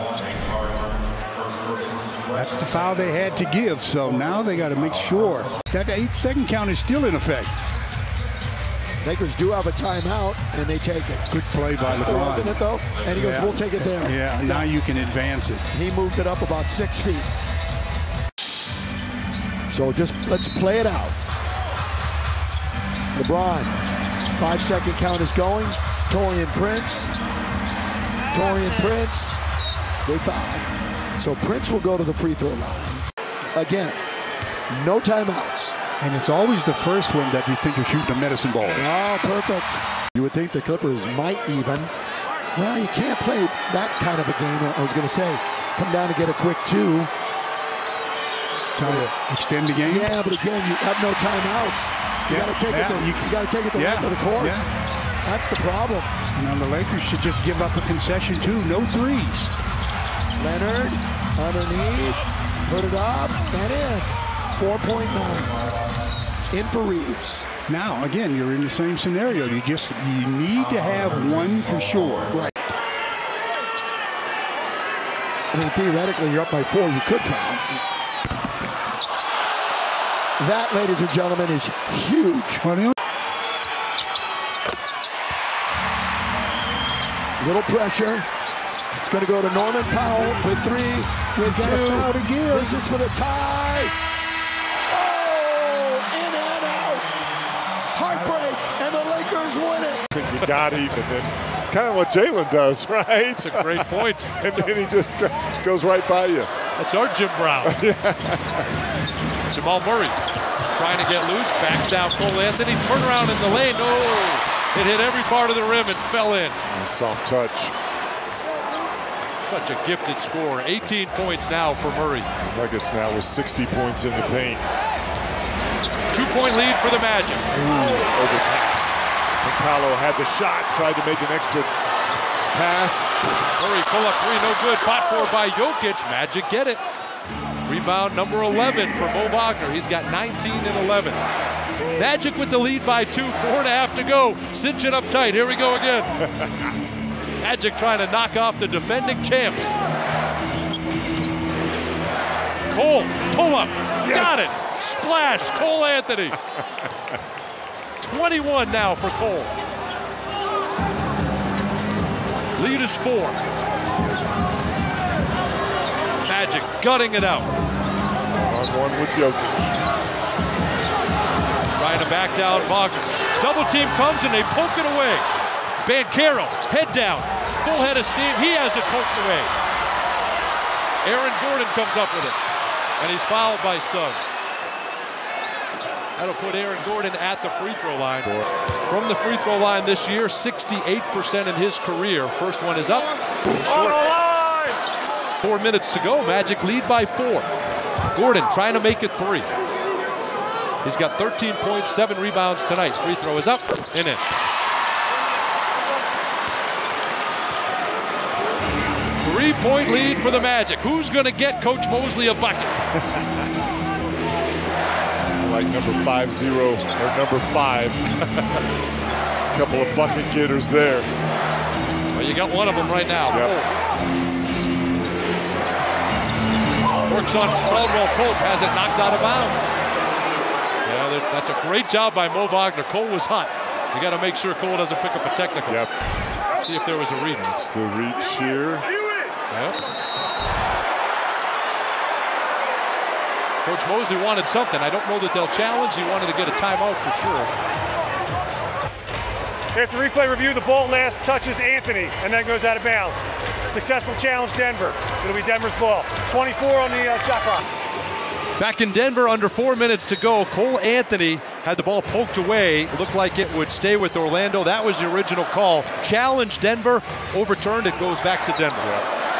That's the foul they had to give, so now they got to make sure. That 8-second count is still in effect. Lakers do have a timeout, and they take it. Good play by LeBron. It, though, and he goes, we'll take it there. Yeah, now you can advance it. He moved it up about 6 feet. So just let's play it out. LeBron, 5-second count is going. Taurean Prince. They foul. So Prince will go to the free throw line. Again, no timeouts. And it's always the first one that you think you're shooting a medicine ball. Oh, perfect. You would think the Clippers might even. Well, you can't play that kind of a game. I was going to say, come down and get a quick 2. Trying to extend the game? Yeah, but again, you have no timeouts. You got to take it. You got to take it the length of the court. Yeah. That's the problem. Now the Lakers should just give up a concession too. No threes. Leonard underneath, put it up and in. 4.9. In for Reeves. Now again, you're in the same scenario. You need to have one for sure. Right. I mean, theoretically, you're up by 4. You could foul. That, ladies and gentlemen, is huge. Little pressure. It's going to go to Norman Powell with 3, with 2. This is for the tie. Oh, in and out. Heartbreak, and the Lakers win it. You got even. And it's kind of what Jalen does, right? That's a great point. And then he just goes right by you. That's our Jim Brown. Jamal Murray trying to get loose, backs down Cole Anthony, turn around in the lane. No, it hit every part of the rim and fell in. A soft touch. Such a gifted scorer. 18 points now for Murray. Nuggets now with 60 points in the paint. 2-point lead for the Magic. Overpass. And Paolo had the shot, tried to make an extra pass. Murray pull up 3, no good. Fought for by Jokic. Magic get it. Rebound number 11 for Mo Wagner. He's got 19 and 11. Magic with the lead by 2, 4.5 to go. Cinch it up tight. Here we go again. Magic trying to knock off the defending champs. Cole, pull up. Yes. Got it. Splash. Cole Anthony. 21 now for Cole. Lead is 4. Magic gutting it out. On one with Jokic. Trying to back down Wagner. Double team comes and they poke it away. Banchero, head down. Full head of steam. He has it poked away. Aaron Gordon comes up with it. And he's fouled by Suggs. That'll put Aaron Gordon at the free throw line. From the free throw line this year, 68% in his career. First one is up. Short. 4 minutes to go. Magic lead by 4. Gordon trying to make it 3. He's got 13 points, 7 rebounds tonight. Free throw is up and in. 3-point lead for the Magic. Who's going to get Coach Mosley a bucket? Like number 5-0 or number 5. Couple of bucket getters there. Well, you got one of them right now. Yep. Works on Caldwell Pope, has it knocked out of bounds. Yeah, that's a great job by Mo Wagner. Cole was hot. You got to make sure Cole doesn't pick up a technical. Yep. Let's see if there was a read. It's the reach here. Yep. Coach Mosley wanted something. I don't know that they'll challenge. He wanted to get a timeout for sure. After replay review, the ball last touches Anthony and then goes out of bounds. Successful challenge, Denver. It'll be Denver's ball. 24 on the shot clock. Back in Denver, under 4 minutes to go. Cole Anthony had the ball poked away. It looked like it would stay with Orlando. That was the original call. Challenge Denver, overturned. It goes back to Denver.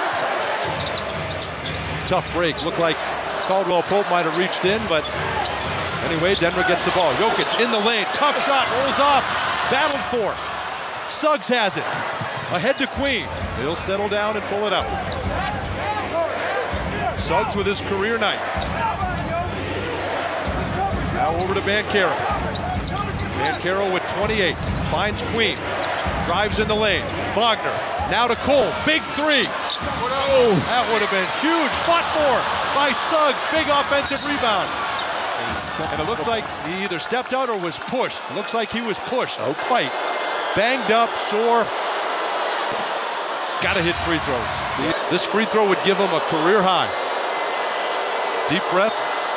Tough break. Looked like Caldwell Pope might have reached in, but anyway, Denver gets the ball. Jokic in the lane. Tough shot. Rolls off. Battled for. Suggs has it. Ahead to Queen. He'll settle down and pull it up. Suggs with his career night. Now over to Banchero. Banchero with 28. Finds Queen. Drives in the lane. Wagner. Now to Cole. Big three. Oh, that would have been huge. Fought for by Suggs. Big offensive rebound. And it looked like he either stepped out or was pushed. Looks like he was pushed. Oh, fight. Banged up, sore. Got to hit free throws. This free throw would give him a career high. Deep breath.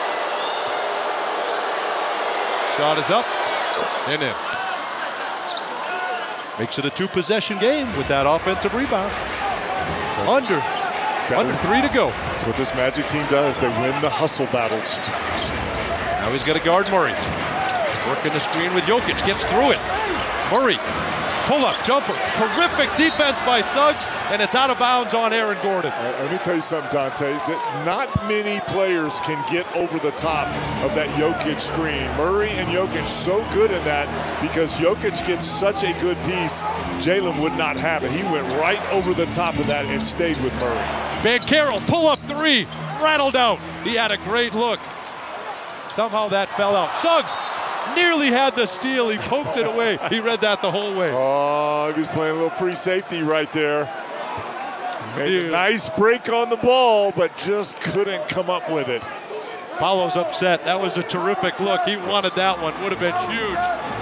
Shot is up and in. Makes it a two-possession game with that offensive rebound. Under 3 to go. That's what this Magic team does. They win the hustle battles. Now he's got to guard Murray. Working the screen with Jokic. Gets through it. Murray. Pull-up, jumper. Terrific defense by Suggs, and it's out of bounds on Aaron Gordon. Let me tell you something, Dante. That not many players can get over the top of that Jokic screen. Murray and Jokic so good in that because Jokic gets such a good piece. Jalen would not have it. He went right over the top of that and stayed with Murray. Banchero, pull-up three, rattled out. He had a great look. Somehow that fell out. Suggs nearly had the steal. He poked it away. He read that the whole way. Oh, he was playing a little free safety right there. Made a nice break on the ball, but just couldn't come up with it. Paolo's upset. That was a terrific look. He wanted that one. Would have been huge.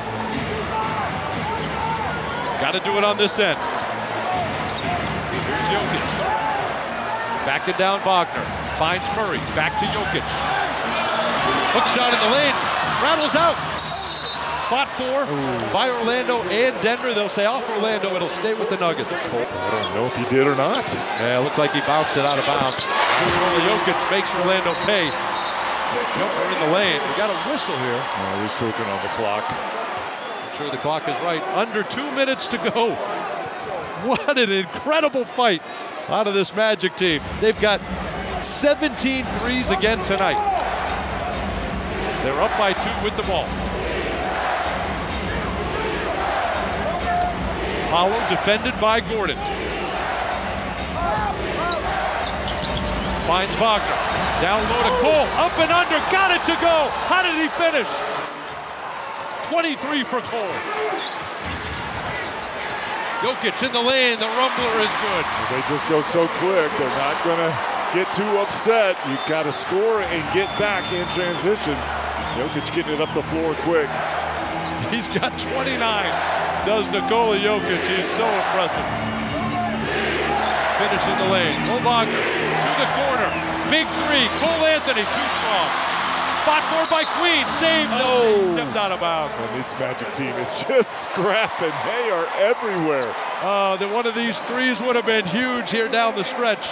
Got to do it on this end. Here's Jokic. Backing down Wagner. Finds Murray. Back to Jokic. Hook shot in the lane. Rattles out. Fought for by Orlando and Denver. They'll say off Orlando. It'll stay with the Nuggets. I don't know if he did or not. Yeah, it looked like he bounced it out of bounds. Jokic makes Orlando pay. Jumper in the lane. We got a whistle here. Oh, he's choking on the clock. I'm sure the clock is right. Under 2 minutes to go. What an incredible fight out of this Magic team. They've got 17 threes again tonight. They're up by 2 with the ball. Paolo defended by Gordon. Finds Wagner. Down low to Cole. Up and under. Got it to go. How did he finish? 23 for Cole. Jokic in the lane. The rumbler is good. They just go so quick. They're not going to get too upset. You've got to score and get back in transition. Jokic getting it up the floor quick. He's got 29. Does Nikola Jokic. He's so impressive. Finish in the lane. Wagner to the corner. Big three. Cole Anthony too strong. Fought for by Queen. Saved. No. Stepped out of bounds. And this Magic team is just scrapping. They are everywhere. One of these threes would have been huge here down the stretch.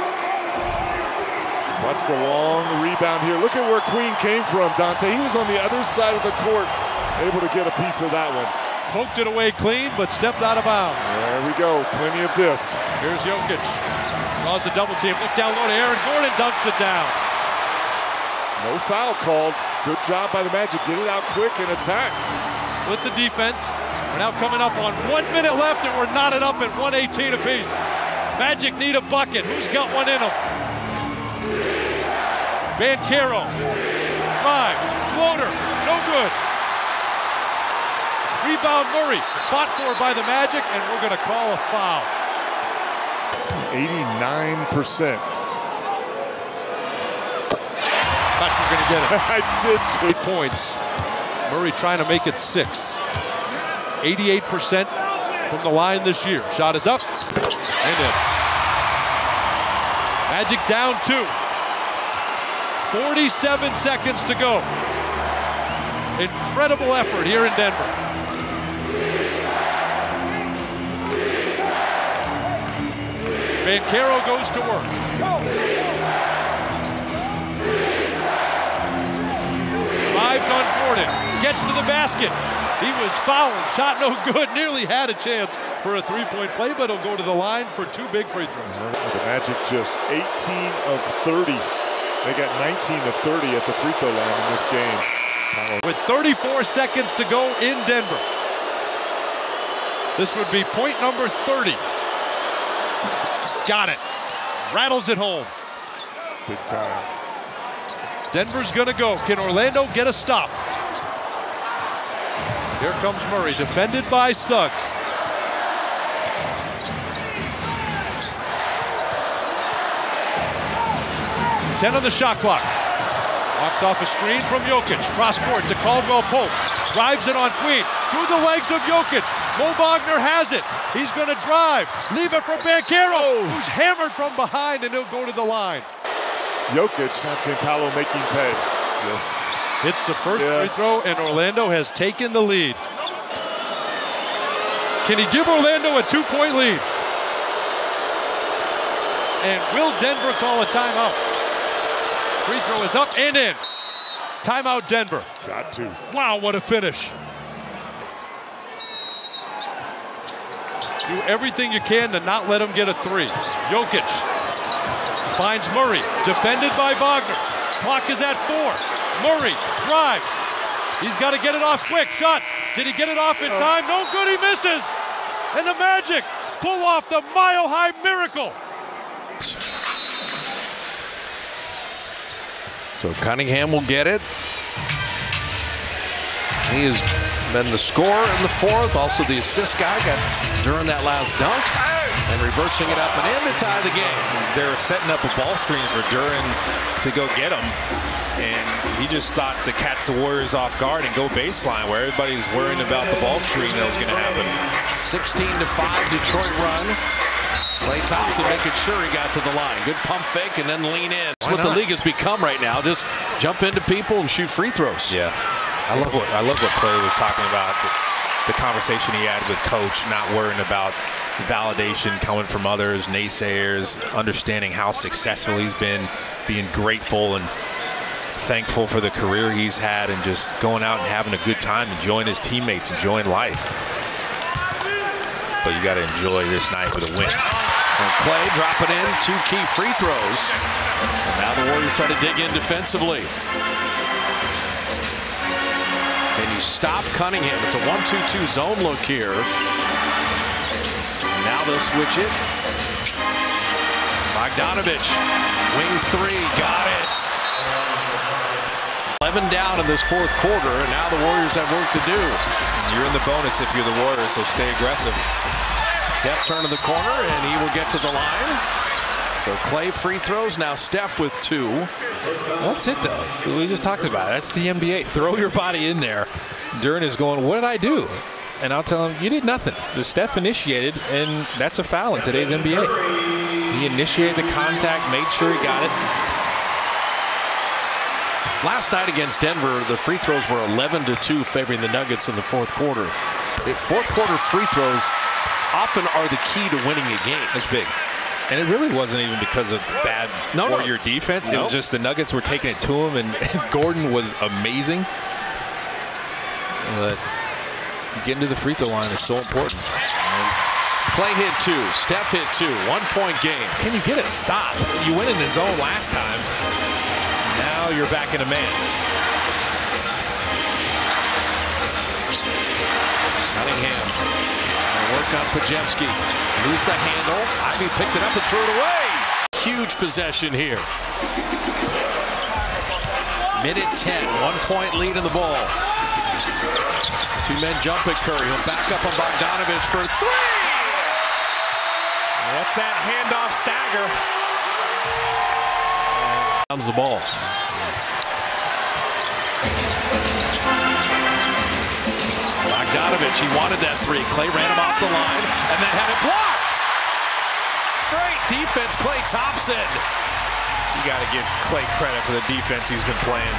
Watch the long rebound here. Look at where Queen came from, Dante. He was on the other side of the court, able to get a piece of that one. Poked it away clean, but stepped out of bounds. There we go. Plenty of this. Here's Jokic. Draws the double team. Look down low to Aaron Gordon. Dunks it down. No foul called. Good job by the Magic. Get it out quick and attack. Split the defense. We're now coming up on 1 minute left, and we're knotted up at 118 apiece. Magic need a bucket. Who's got one in them? Banchero. Drives. Floater. No good. Rebound Murray. Fought for by the Magic, and we're going to call a foul. 89%. Thought you were going to get it. I did. 8 points. Murray trying to make it 6. 88% from the line this year. Shot is up and in. Magic down 2. 47 seconds to go. Incredible effort here in Denver. Banchero goes to work. Drives on Gordon. Gets to the basket. He was fouled. Shot no good. Nearly had a chance for a three-point play, but he'll go to the line for 2 big free throws. The Magic just 18 of 30. They got 19 of 30 at the free throw line in this game. With 34 seconds to go in Denver. This would be point number 30. Got it. Rattles it home. Big time. Denver's gonna go. Can Orlando get a stop? Here comes Murray, defended by Suggs. Ten on the shot clock. Walks off a screen from Jokic. Cross court to Caldwell Pope. Drives it on Queen. Through the legs of Jokic. Mo Wagner has it. He's going to drive. Leave it for Banchero, who's hammered from behind, and he'll go to the line. Jokic, can Paolo make him pay? Yes. Hits the first free throw, and Orlando has taken the lead. Can he give Orlando a 2-point lead? And will Denver call a timeout? Free throw is up and in. Timeout, Denver. Got to. Wow, what a finish. Do everything you can to not let him get a three. Jokic finds Murray, defended by Wagner. Clock is at 4. Murray drives. He's got to get it off quick. Shot. Did he get it off in time? No good, he misses. And the Magic pull off the mile-high miracle. So Cunningham will get it. He has been the scorer in the fourth, also the assist guy got during that last dunk, and reversing it up and in to tie the game. They're setting up a ball screen for Duren to go get him, and he just thought to catch the Warriors off guard and go baseline where everybody's worrying about the ball screen that was going to happen. 16-5 Detroit run. Klay Thompson making sure he got to the line. Good pump fake and then lean in. That's what the league has become right now. Just jump into people and shoot free throws. Yeah. I love what Klay was talking about, the conversation he had with Coach, not worrying about validation coming from others, naysayers, understanding how successful he's been, being grateful and thankful for the career he's had, and just going out and having a good time, enjoying his teammates, enjoying life. But you got to enjoy this night with a win. And Klay dropping in 2 key free throws. And now the Warriors try to dig in defensively. Can you stop Cunningham? It's a 1-2-2 zone look here. Now they'll switch it. Bogdanovich, wing 3, got it. 11 down in this fourth quarter, and now the Warriors have work to do. You're in the bonus if you're the Warriors, so stay aggressive. Steph turn to the corner, and he will get to the line. So Klay free throws, now Steph with 2. That's it, though. We just talked about it. That's the NBA. Throw your body in there. Duren is going, what did I do? And I'll tell him, you did nothing. The Steph initiated, and that's a foul in today's NBA. He initiated the contact, made sure he got it. Last night against Denver, the free throws were 11-2 favoring the Nuggets in the fourth quarter. The fourth quarter free throws often are the key to winning a game. That's big. And it really wasn't even because of bad Warrior defense. It was just the Nuggets were taking it to him, and Gordon was amazing. But getting to the free throw line is so important. Klay hit 2, Steph hit 2, 1-point game. Can you get a stop? You went in the zone last time. Now you're back in a man. Cunningham. Work on Pajemski. Lose the handle. Ivy picked it up and threw it away. Huge possession here. Minute 10. 1-point lead in the ball. 2 men jump at Curry. He'll back up on Bogdanovich for 3. That's that handoff stagger. Downs the ball. Bogdanovich, he wanted that 3. Klay ran him off the line and then had it blocked. Great defense, Klay Thompson. You got to give Klay credit for the defense he's been playing.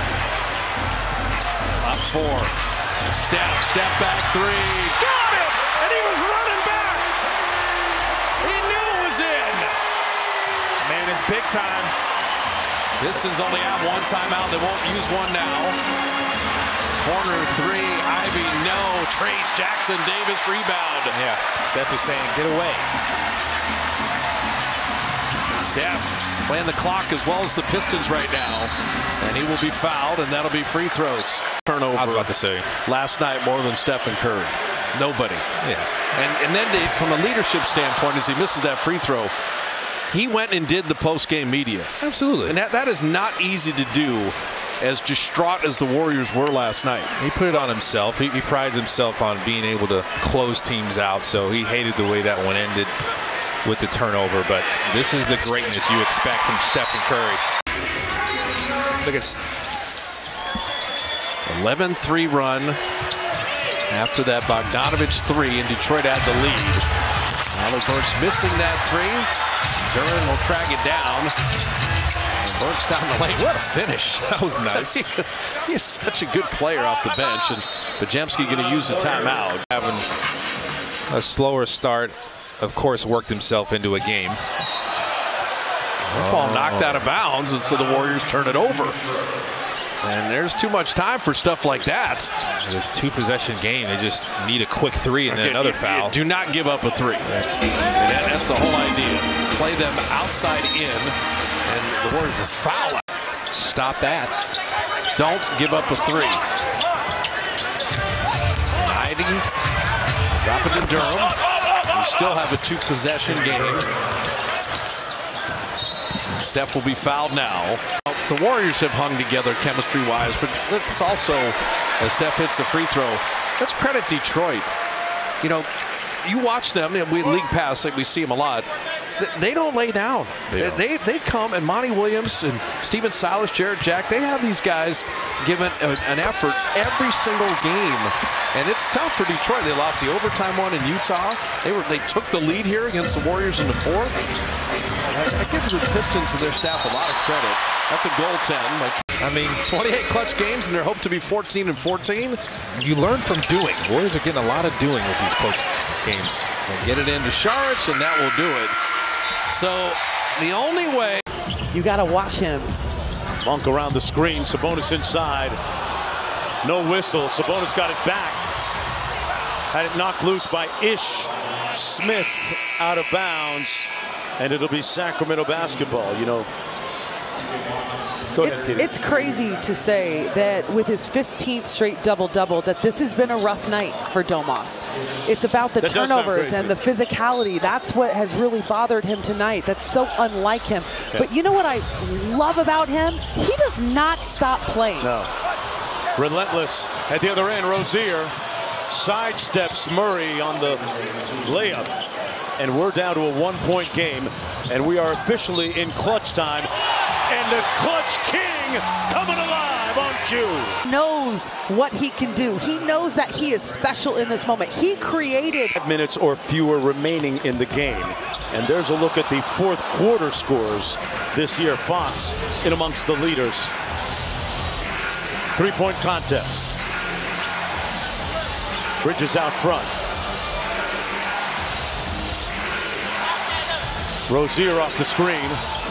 Up 4. Step back 3. Got it! And he was running back. He knew it was in. Man, it's big time. Pistons only have 1 timeout. They won't use one now. Corner 3, Ivy, no. Trace Jackson Davis rebound. Yeah, Steph is saying, get away. Steph playing the clock as well as the Pistons right now. And he will be fouled, and that'll be free throws. Turnover. I was about to say. Last night more than Steph and Curry. Nobody. Yeah. And then from a leadership standpoint, as he misses that free throw, he went and did the post-game media. Absolutely. And that is not easy to do, as distraught as the Warriors were last night. He put it on himself. He prides himself on being able to close teams out, so he hated the way that one ended with the turnover. But this is the greatness you expect from Stephen Curry. Look at 11-3 run after that Bogdanovich three, and Detroit had the lead. Halliburton's missing that three. Duran will track it down. And Burks down the lane. What a finish. That was nice. He's such a good player off the bench, and Podziemski going to use the timeout. Having a slower start, of course, worked himself into a game. Ball knocked out of bounds, and so the Warriors turn it over. And there's too much time for stuff like that. It's a two-possession game. They just need a quick three and then another foul. Do not give up a three. That's the whole idea. Play them outside in, and the Warriors will foul out. Stop that. Don't give up a three. 90. Drop it to Durham. We still have a two-possession game. Steph will be fouled now. The Warriors have hung together chemistry-wise, but it's also, as Steph hits the free throw, let's credit Detroit. You know, you watch them, we league pass, like we see them a lot. They don't lay down. They come, and Monty Williams and Steven Silas, Jarrett Jack, they have these guys giving an effort every single game. And it's tough for Detroit. They lost the overtime one in Utah. They took the lead here against the Warriors in the fourth. I give the Pistons and their staff a lot of credit. That's a goaltend. I mean, 28 clutch games, and they're hoped to be 14-14. You learn from doing. Warriors are getting a lot of doing with these post games. And get it into Saric, and that will do it. So the only way. You got to watch him. Monk around the screen. Sabonis inside. No whistle. Sabonis got it back. Had it knocked loose by Ish Smith out of bounds. And it'll be Sacramento basketball. You know. Go ahead, Katie. It's crazy to say that with his 15th straight double-double that this has been a rough night for Domas. It's about the turnovers and the physicality. That's what has really bothered him tonight. That's so unlike him. Yeah. But you know what I love about him? He does not stop playing. No. Relentless. At the other end, Rozier sidesteps Murray on the layup. And we're down to a one-point game. And we are officially in clutch time. And the clutch king coming alive on cue. Knows what he can do. He knows that he is special in this moment. He created 5 minutes or fewer remaining in the game. And there's a look at the fourth quarter scores this year. Fox in amongst the leaders. 3-point contest. Bridges out front. Rozier off the screen.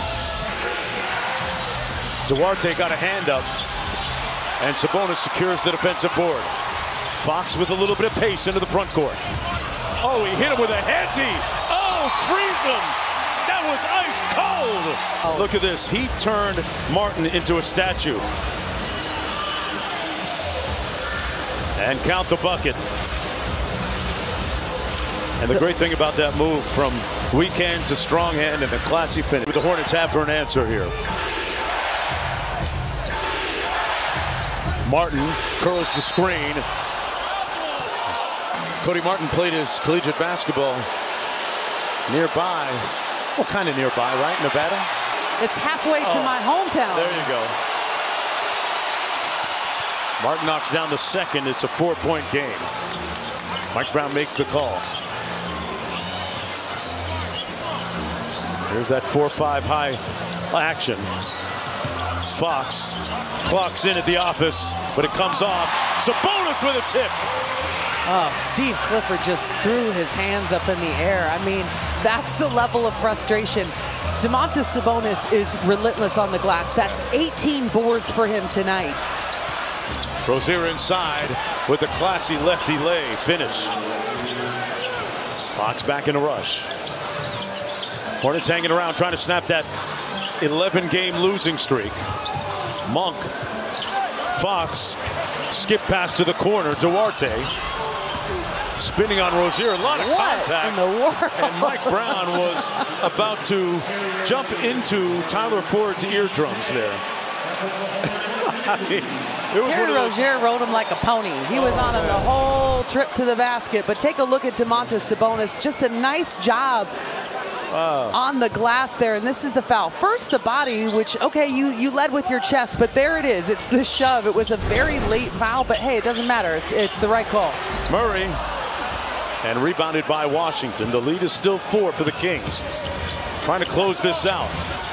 Duarte got a hand up, and Sabonis secures the defensive board. Fox with a little bit of pace into the front court. Oh, he hit him with a headsy. Oh, freeze him. That was ice cold. Oh. Look at this. He turned Martin into a statue. And count the bucket. And the great thing about that move from weak hand to strong hand and a classy finish. The Hornets have for an answer here. Martin curls the screen. Cody Martin played his collegiate basketball nearby. Well, kind of nearby, right? Nevada? It's halfway to my hometown. There you go. Martin knocks down the second. It's a 4-point game. Mike Brown makes the call. Here's that 4-5 high action. Fox clocks in at the office, but it comes off. Sabonis with a tip. Oh, Steve Clifford just threw his hands up in the air. I mean, that's the level of frustration. Domantas Sabonis is relentless on the glass. That's 18 boards for him tonight. Rozier inside with a classy lefty lay finish. Fox back in a rush. Hornets hanging around trying to snap that 11-game losing streak. Monk. Fox. Skip pass to the corner. Duarte. spinning on Rozier. A lot of contact. In the world? And Mike Brown was about to jump into Tyler Ford's eardrums there. I mean, it was Terry Rozier rode him like a pony. He was on him the whole trip to the basket. But take a look at Domantas Sabonis. Just a nice job on the glass there, and this is the foul. First the body, which, okay, you led with your chest, but there it is. It's the shove. It was a very late foul, but hey, it doesn't matter. It's the right call. Murray, and rebounded by Washington. The lead is still 4 for the Kings. Trying to close this out.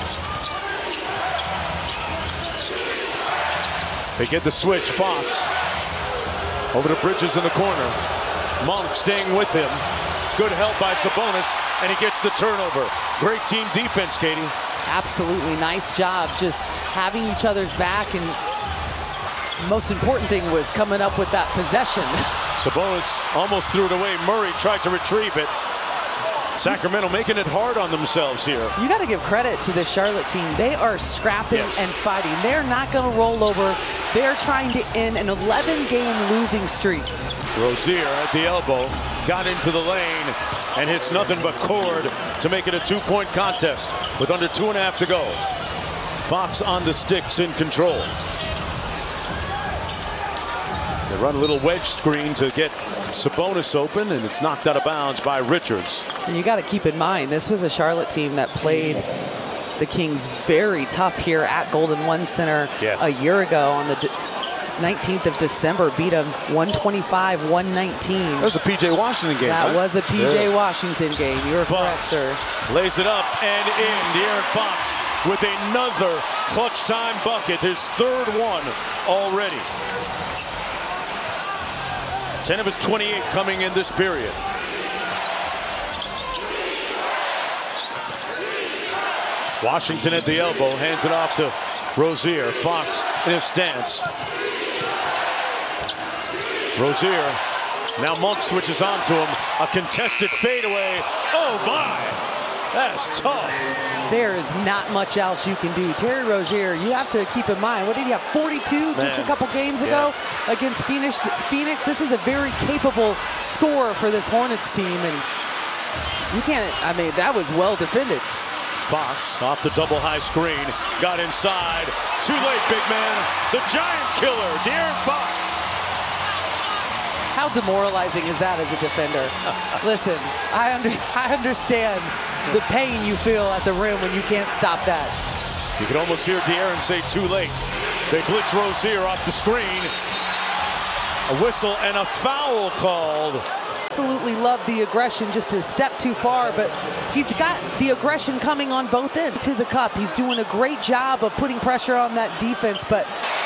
They get the switch. Fox over to Bridges in the corner. Monk staying with him. Good help by Sabonis, and he gets the turnover. Great team defense, Katie. Absolutely nice job just having each other's back, and most important thing was coming up with that possession. Sabonis almost threw it away. Murray tried to retrieve it. Sacramento making it hard on themselves here. You got to give credit to the Charlotte team. They are scrapping and fighting. They're not going to roll over. They're trying to end an 11-game losing streak. Rozier at the elbow, got into the lane, and hits nothing but cord to make it a 2-point contest with under 2.5 to go. Fox on the sticks in control. They run a little wedge screen to get Sabonis open, and it's knocked out of bounds by Richards. And you got to keep in mind, this was a Charlotte team that played the Kings very tough here at Golden One Center a year ago on the 19th of December, beat them 125-119. That was a P.J. Washington game. That was a P.J. Washington game. You're correct, sir. Lays it up and in. De'Aaron Fox with another clutch time bucket. His third one already. 10 of his 28 coming in this period. Washington at the elbow, hands it off to Rozier. Fox in his stance. Rozier, now Monk switches on to him. A contested fadeaway. Oh my, that's tough. There is not much else you can do. Terry Rozier, you have to keep in mind, what did he have, 42 just a couple games ago against Phoenix? This is a very capable scorer for this Hornets team, and you can't, I mean, that was well defended. Fox off the double high screen, got inside. Too late, big man. The giant killer, De'Aaron Fox. How demoralizing is that as a defender? Listen, I understand the pain you feel at the rim when you can't stop that. You can almost hear De'Aaron say too late. They blitz Rozier off the screen. A whistle and a foul called. Absolutely love the aggression, just a step too far, but he's got the aggression coming on both ends to the cup. He's doing a great job of putting pressure on that defense, but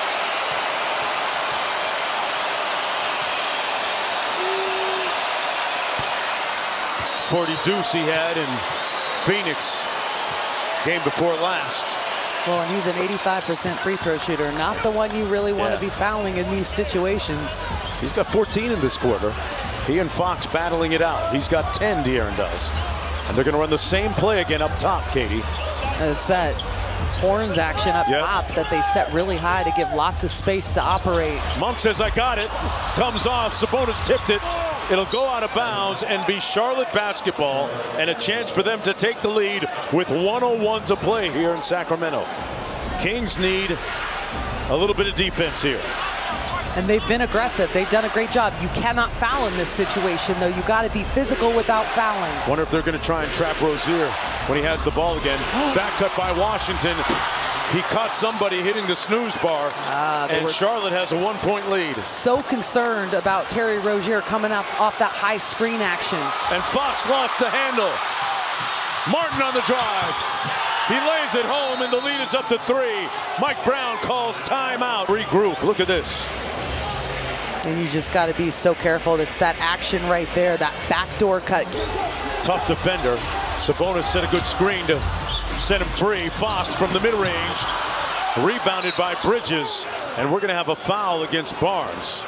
Deuce he had in Phoenix game before last. Well, and he's an 85% free throw shooter, not the one you really want to be fouling in these situations. He's got 14 in this quarter. He and Fox battling it out. He's got 10, De'Aaron does. And they're going to run the same play again up top, Katie. It's that horns action up top that they set really high to give lots of space to operate. Monk says, I got it. Comes off. Sabonis tipped it. It'll go out of bounds and be Charlotte basketball, and a chance for them to take the lead with 1:01 to play here in Sacramento. Kings need a little bit of defense here. And they've been aggressive. They've done a great job. You cannot foul in this situation, though. You got to be physical without fouling. Wonder if they're going to try and trap Rozier when he has the ball again. Back cut by Washington. He caught somebody hitting the snooze bar, and Charlotte has a 1-point lead. So concerned about Terry Rozier coming up off that high screen action. And Fox lost the handle. Martin on the drive. He lays it home, and the lead is up to 3. Mike Brown calls timeout. Regroup. Look at this. And you just got to be so careful. It's that action right there, that backdoor cut. Tough defender. Sabonis set a good screen to set him free. Fox from the mid-range. Rebounded by Bridges. And we're going to have a foul against Barnes.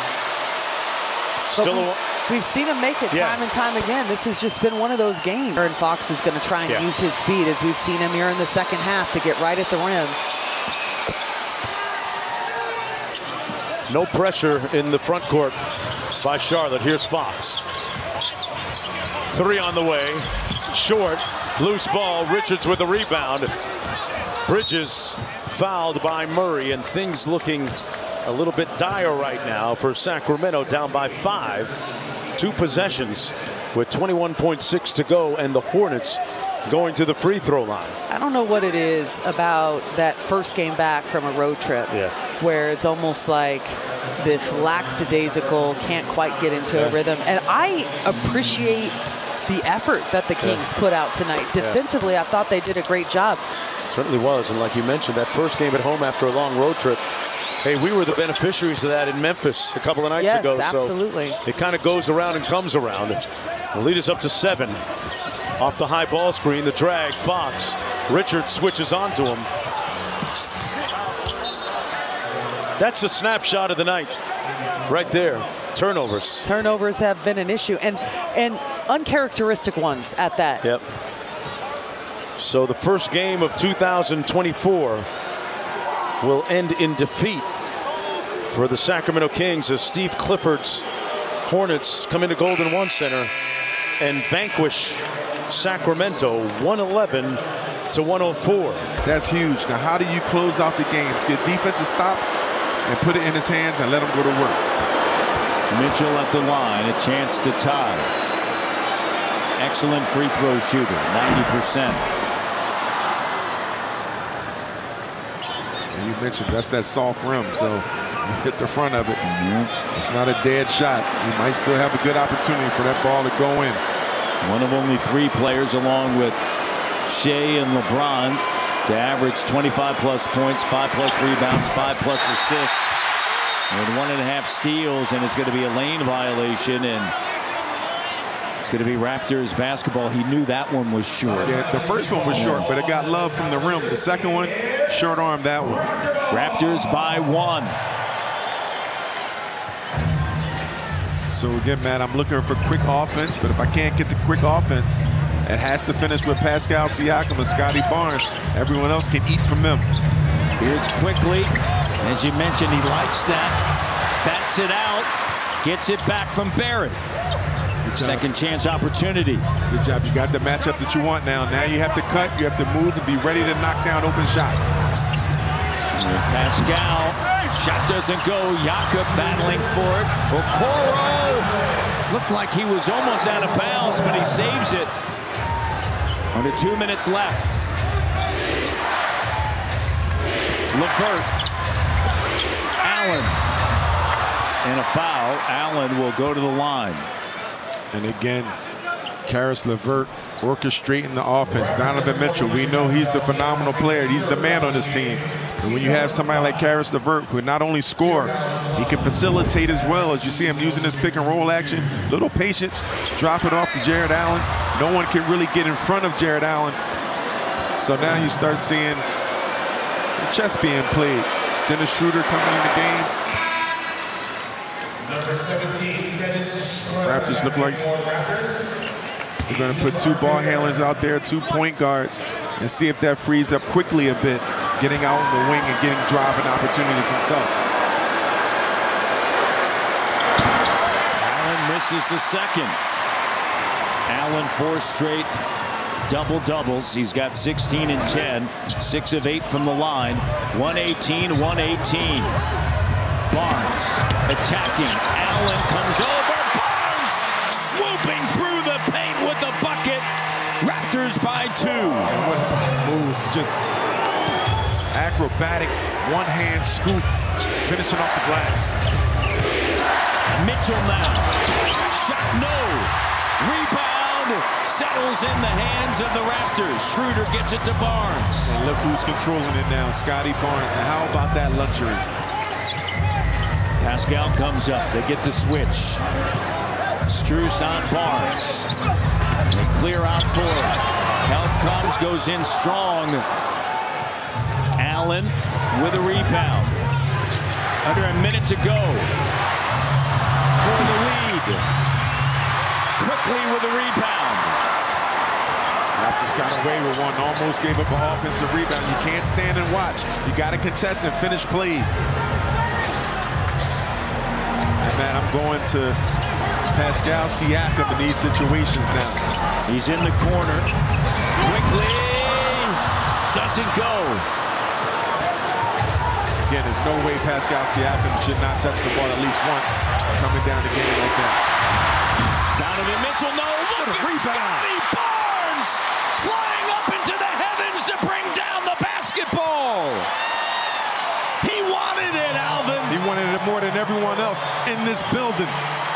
We've seen him make it time and time again. This has just been one of those games. Aaron Fox is going to try and use his speed, as we've seen him here in the second half, to get right at the rim. No pressure in the front court by Charlotte. Here's Fox. 3 on the way. Short. Loose ball. Richards with the rebound. Bridges fouled by Murray, and things looking a little bit dire right now for Sacramento, down by 5. 2 possessions with 21.6 to go, and the Hornets going to the free throw line. I don't know what it is about that first game back from a road trip where it's almost like this lackadaisical, can't quite get into a rhythm. And I appreciate the effort that the Kings put out tonight. Defensively, I thought they did a great job. Certainly was, and like you mentioned, that first game at home after a long road trip, hey, we were the beneficiaries of that in Memphis a couple of nights ago. Absolutely. So it kind of goes around and comes around. The lead is up to 7. Off the high ball screen, the drag, Fox. Richards switches onto him. That's a snapshot of the night right there. Turnovers. Turnovers have been an issue, and uncharacteristic ones at that. Yep. So the first game of 2024 will end in defeat for the Sacramento Kings as Steve Clifford's Hornets come into Golden One Center and vanquish Sacramento 111-104. That's huge. Now, how do you close out the games? Get defensive stops and put it in his hands and let him go to work. Mitchell at the line, a chance to tie. Excellent free throw shooter, 90%. And you mentioned that's that soft rim, so you hit the front of it. It's not a dead shot. You might still have a good opportunity for that ball to go in. One of only 3 players, along with Shea and LeBron, to average 25-plus points, 5-plus rebounds, 5-plus assists, and 1.5 steals, and it's going to be a lane violation, and it's going to be Raptors basketball. He knew that one was short. Yeah, the first one was short, but it got love from the rim. The second one, short arm that one. Raptors by 1. So again, Matt, I'm looking for quick offense, but if I can't get the quick offense, it has to finish with Pascal Siakam and Scotty Barnes. Everyone else can eat from them. Here's quickly. As you mentioned, he likes that. Bats it out. Gets it back from Barrett. Second chance opportunity. Good job. You got the matchup that you want now. Now you have to cut. You have to move and be ready to knock down open shots. Pascal. Shot doesn't go. Jakob battling for it. Okoro looked like he was almost out of bounds, but he saves it. Under 2 minutes left. LeVert. Allen. And a foul. Allen will go to the line. And again, Karis LeVert orchestrating the offense. Donovan Mitchell, we know he's the phenomenal player. He's the man on this team. And when you have somebody like Karis LeVert who not only score, he can facilitate as well. As you see him using this pick and roll action, little patience, drop it off to Jared Allen. No one can really get in front of Jared Allen. So now you start seeing some chess being played. Dennis Schroeder coming in the game. Number 17, Dennis. Raptors look like they're going to put 2 ball handlers out there, 2 point guards, and see if that frees up quickly a bit, getting out on the wing and getting driving opportunities himself. Allen misses the second. Allen 4 straight double-doubles. He's got 16 and 10, 6 of 8 from the line, 118, 118. Barnes attacking. Allen comes over. Barnes swooping through the paint with the bucket. Raptors by 2. And what moves, just acrobatic one-hand scoop, finishing off the glass. Mitchell now. Shot no. Rebound settles in the hands of the Raptors. Schroeder gets it to Barnes. And look who's controlling it now, Scotty Barnes. Now how about that luxury? Pascal comes up. They get the switch. Strus on Barnes. They clear out for it. Help comes, goes in strong. Allen with a rebound. Under a minute to go for the lead. Quickly with a rebound. Raptors got away with one, almost gave up an offensive rebound. You can't stand and watch. You got to contest and finish plays. Matt, I'm going to Pascal Siakam in these situations now. He's in the corner. Quickly. Doesn't go. Again, there's no way Pascal Siakam should not touch the ball at least once coming down the game like that. Donovan Mitchell, no. Look at Scotty Barnes flying up into the heavens to bring down the basketball. He wanted it, Alvin. He wanted it more than everyone else in this building.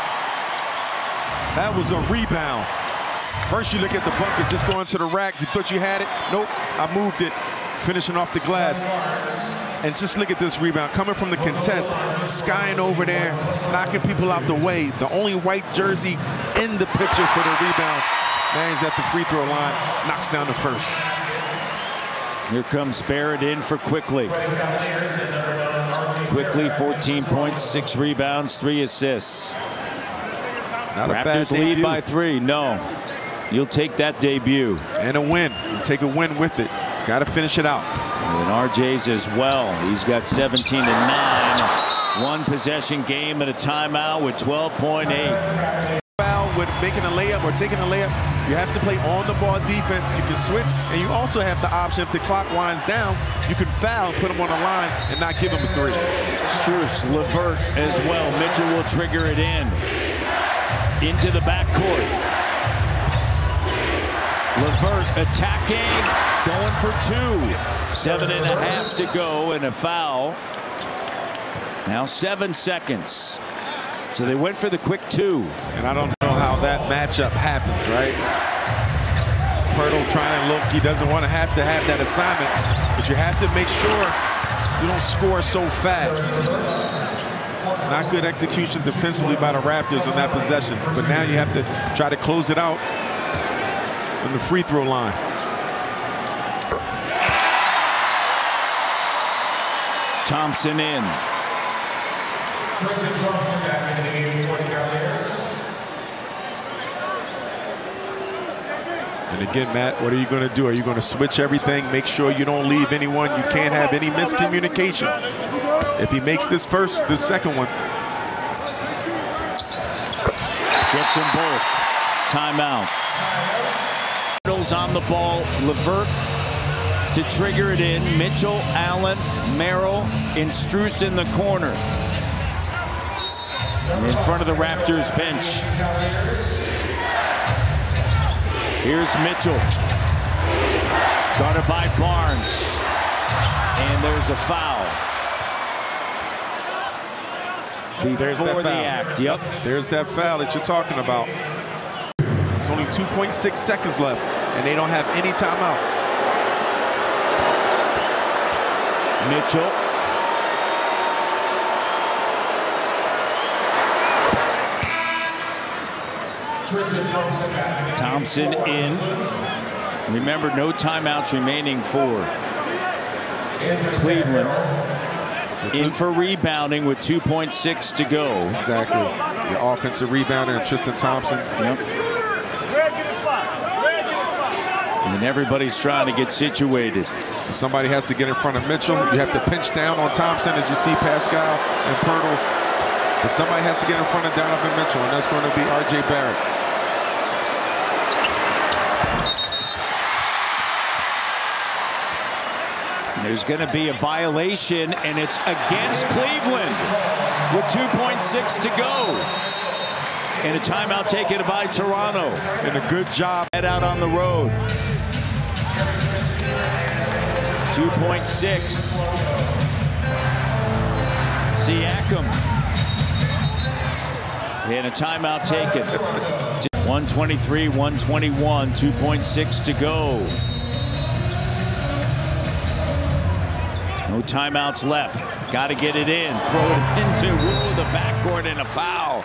That was a rebound. First you look at the bucket, just going to the rack. You thought you had it. Nope, I moved it. Finishing off the glass. And just look at this rebound. Coming from the contest, skying over there, knocking people out the way. The only white jersey in the picture for the rebound. Now he's at the free throw line, knocks down the first. Here comes Barrett in for Quickly. Quickly, 14 points, 6 rebounds, 3 assists. Not a bad Raptors lead debut. by 3. No. You'll take that debut. And a win. You take a win with it. Got to finish it out. And RJ's as well. He's got 17 and 9. One possession game and a timeout with 12.8. Foul with making a layup or taking a layup, you have to play on the ball defense. You can switch, and you also have the option if the clock winds down, you can foul, put him on the line, and not give him a 3. Strus, LeVert as well. Mitchell will trigger it in. Into the backcourt. LeVert attacking, going for 2. 7.5 to go and a foul. Now 7 seconds. So they went for the quick 2. And I don't know how that matchup happens, right? Pirtle trying to look, he doesn't want to have that assignment, but you have to make sure you don't score so fast. Not good execution defensively by the Raptors on that possession, but now you have to try to close it out on the free throw line. Thompson in. And again, Matt, what are you going to do? Are you going to switch everything, make sure you don't leave anyone? You can't have any miscommunication. If he makes this second one. Gets them both. Timeout. Middle's on the ball. LeVert to trigger it in. Mitchell, Allen, Merrill, and Strus in the corner. In front of the Raptors bench. Here's Mitchell. Guarded by Barnes. And there's a foul. There's that foul. The act. Yep. There's that foul that you're talking about. There's only 2.6 seconds left, and they don't have any timeouts. Mitchell. Thompson in. Remember, no timeouts remaining for Cleveland. In for rebounding with 2.6 to go. Exactly. The offensive rebounder, Tristan Thompson. Yep. And everybody's trying to get situated. So somebody has to get in front of Mitchell. You have to pinch down on Thompson as you see Pascal and Pirtle. But somebody has to get in front of Donovan Mitchell, and that's going to be RJ Barrett. There's going to be a violation, and it's against Cleveland with 2.6 to go. And a timeout taken by Toronto. And a good job. Head out on the road. 2.6. Siakam. And a timeout taken. 123, 121, 2.6 to go. No timeouts left. Got to get it in. Throw it into the backcourt and a foul.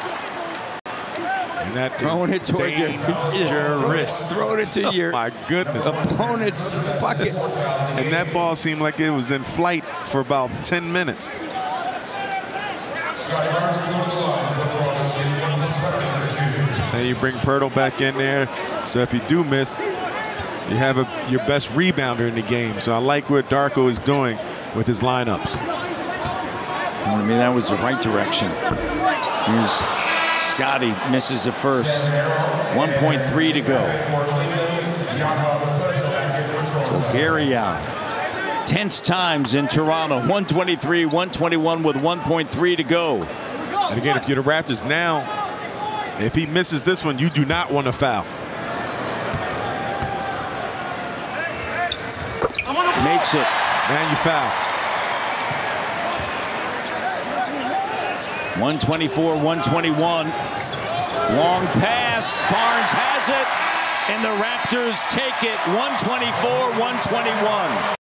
And that throwing it toward your wrist. Throwing it to your my goodness. Opponent's bucket. And that ball seemed like it was in flight for about 10 minutes. And you bring Pirtle back in there. So if you do miss, you have your best rebounder in the game. So I like what Darko is doing with his lineups. I mean, that was the right direction. Here's Scotty, misses the first. 1.3 to go. So Gary out. Tense times in Toronto. 123, 121 with 1.3 to go. And again, if you're the Raptors now, if he misses this one, you do not want to foul. Makes it. Man, you foul. 124, 121. Long pass. Barnes has it. And the Raptors take it. 124, 121.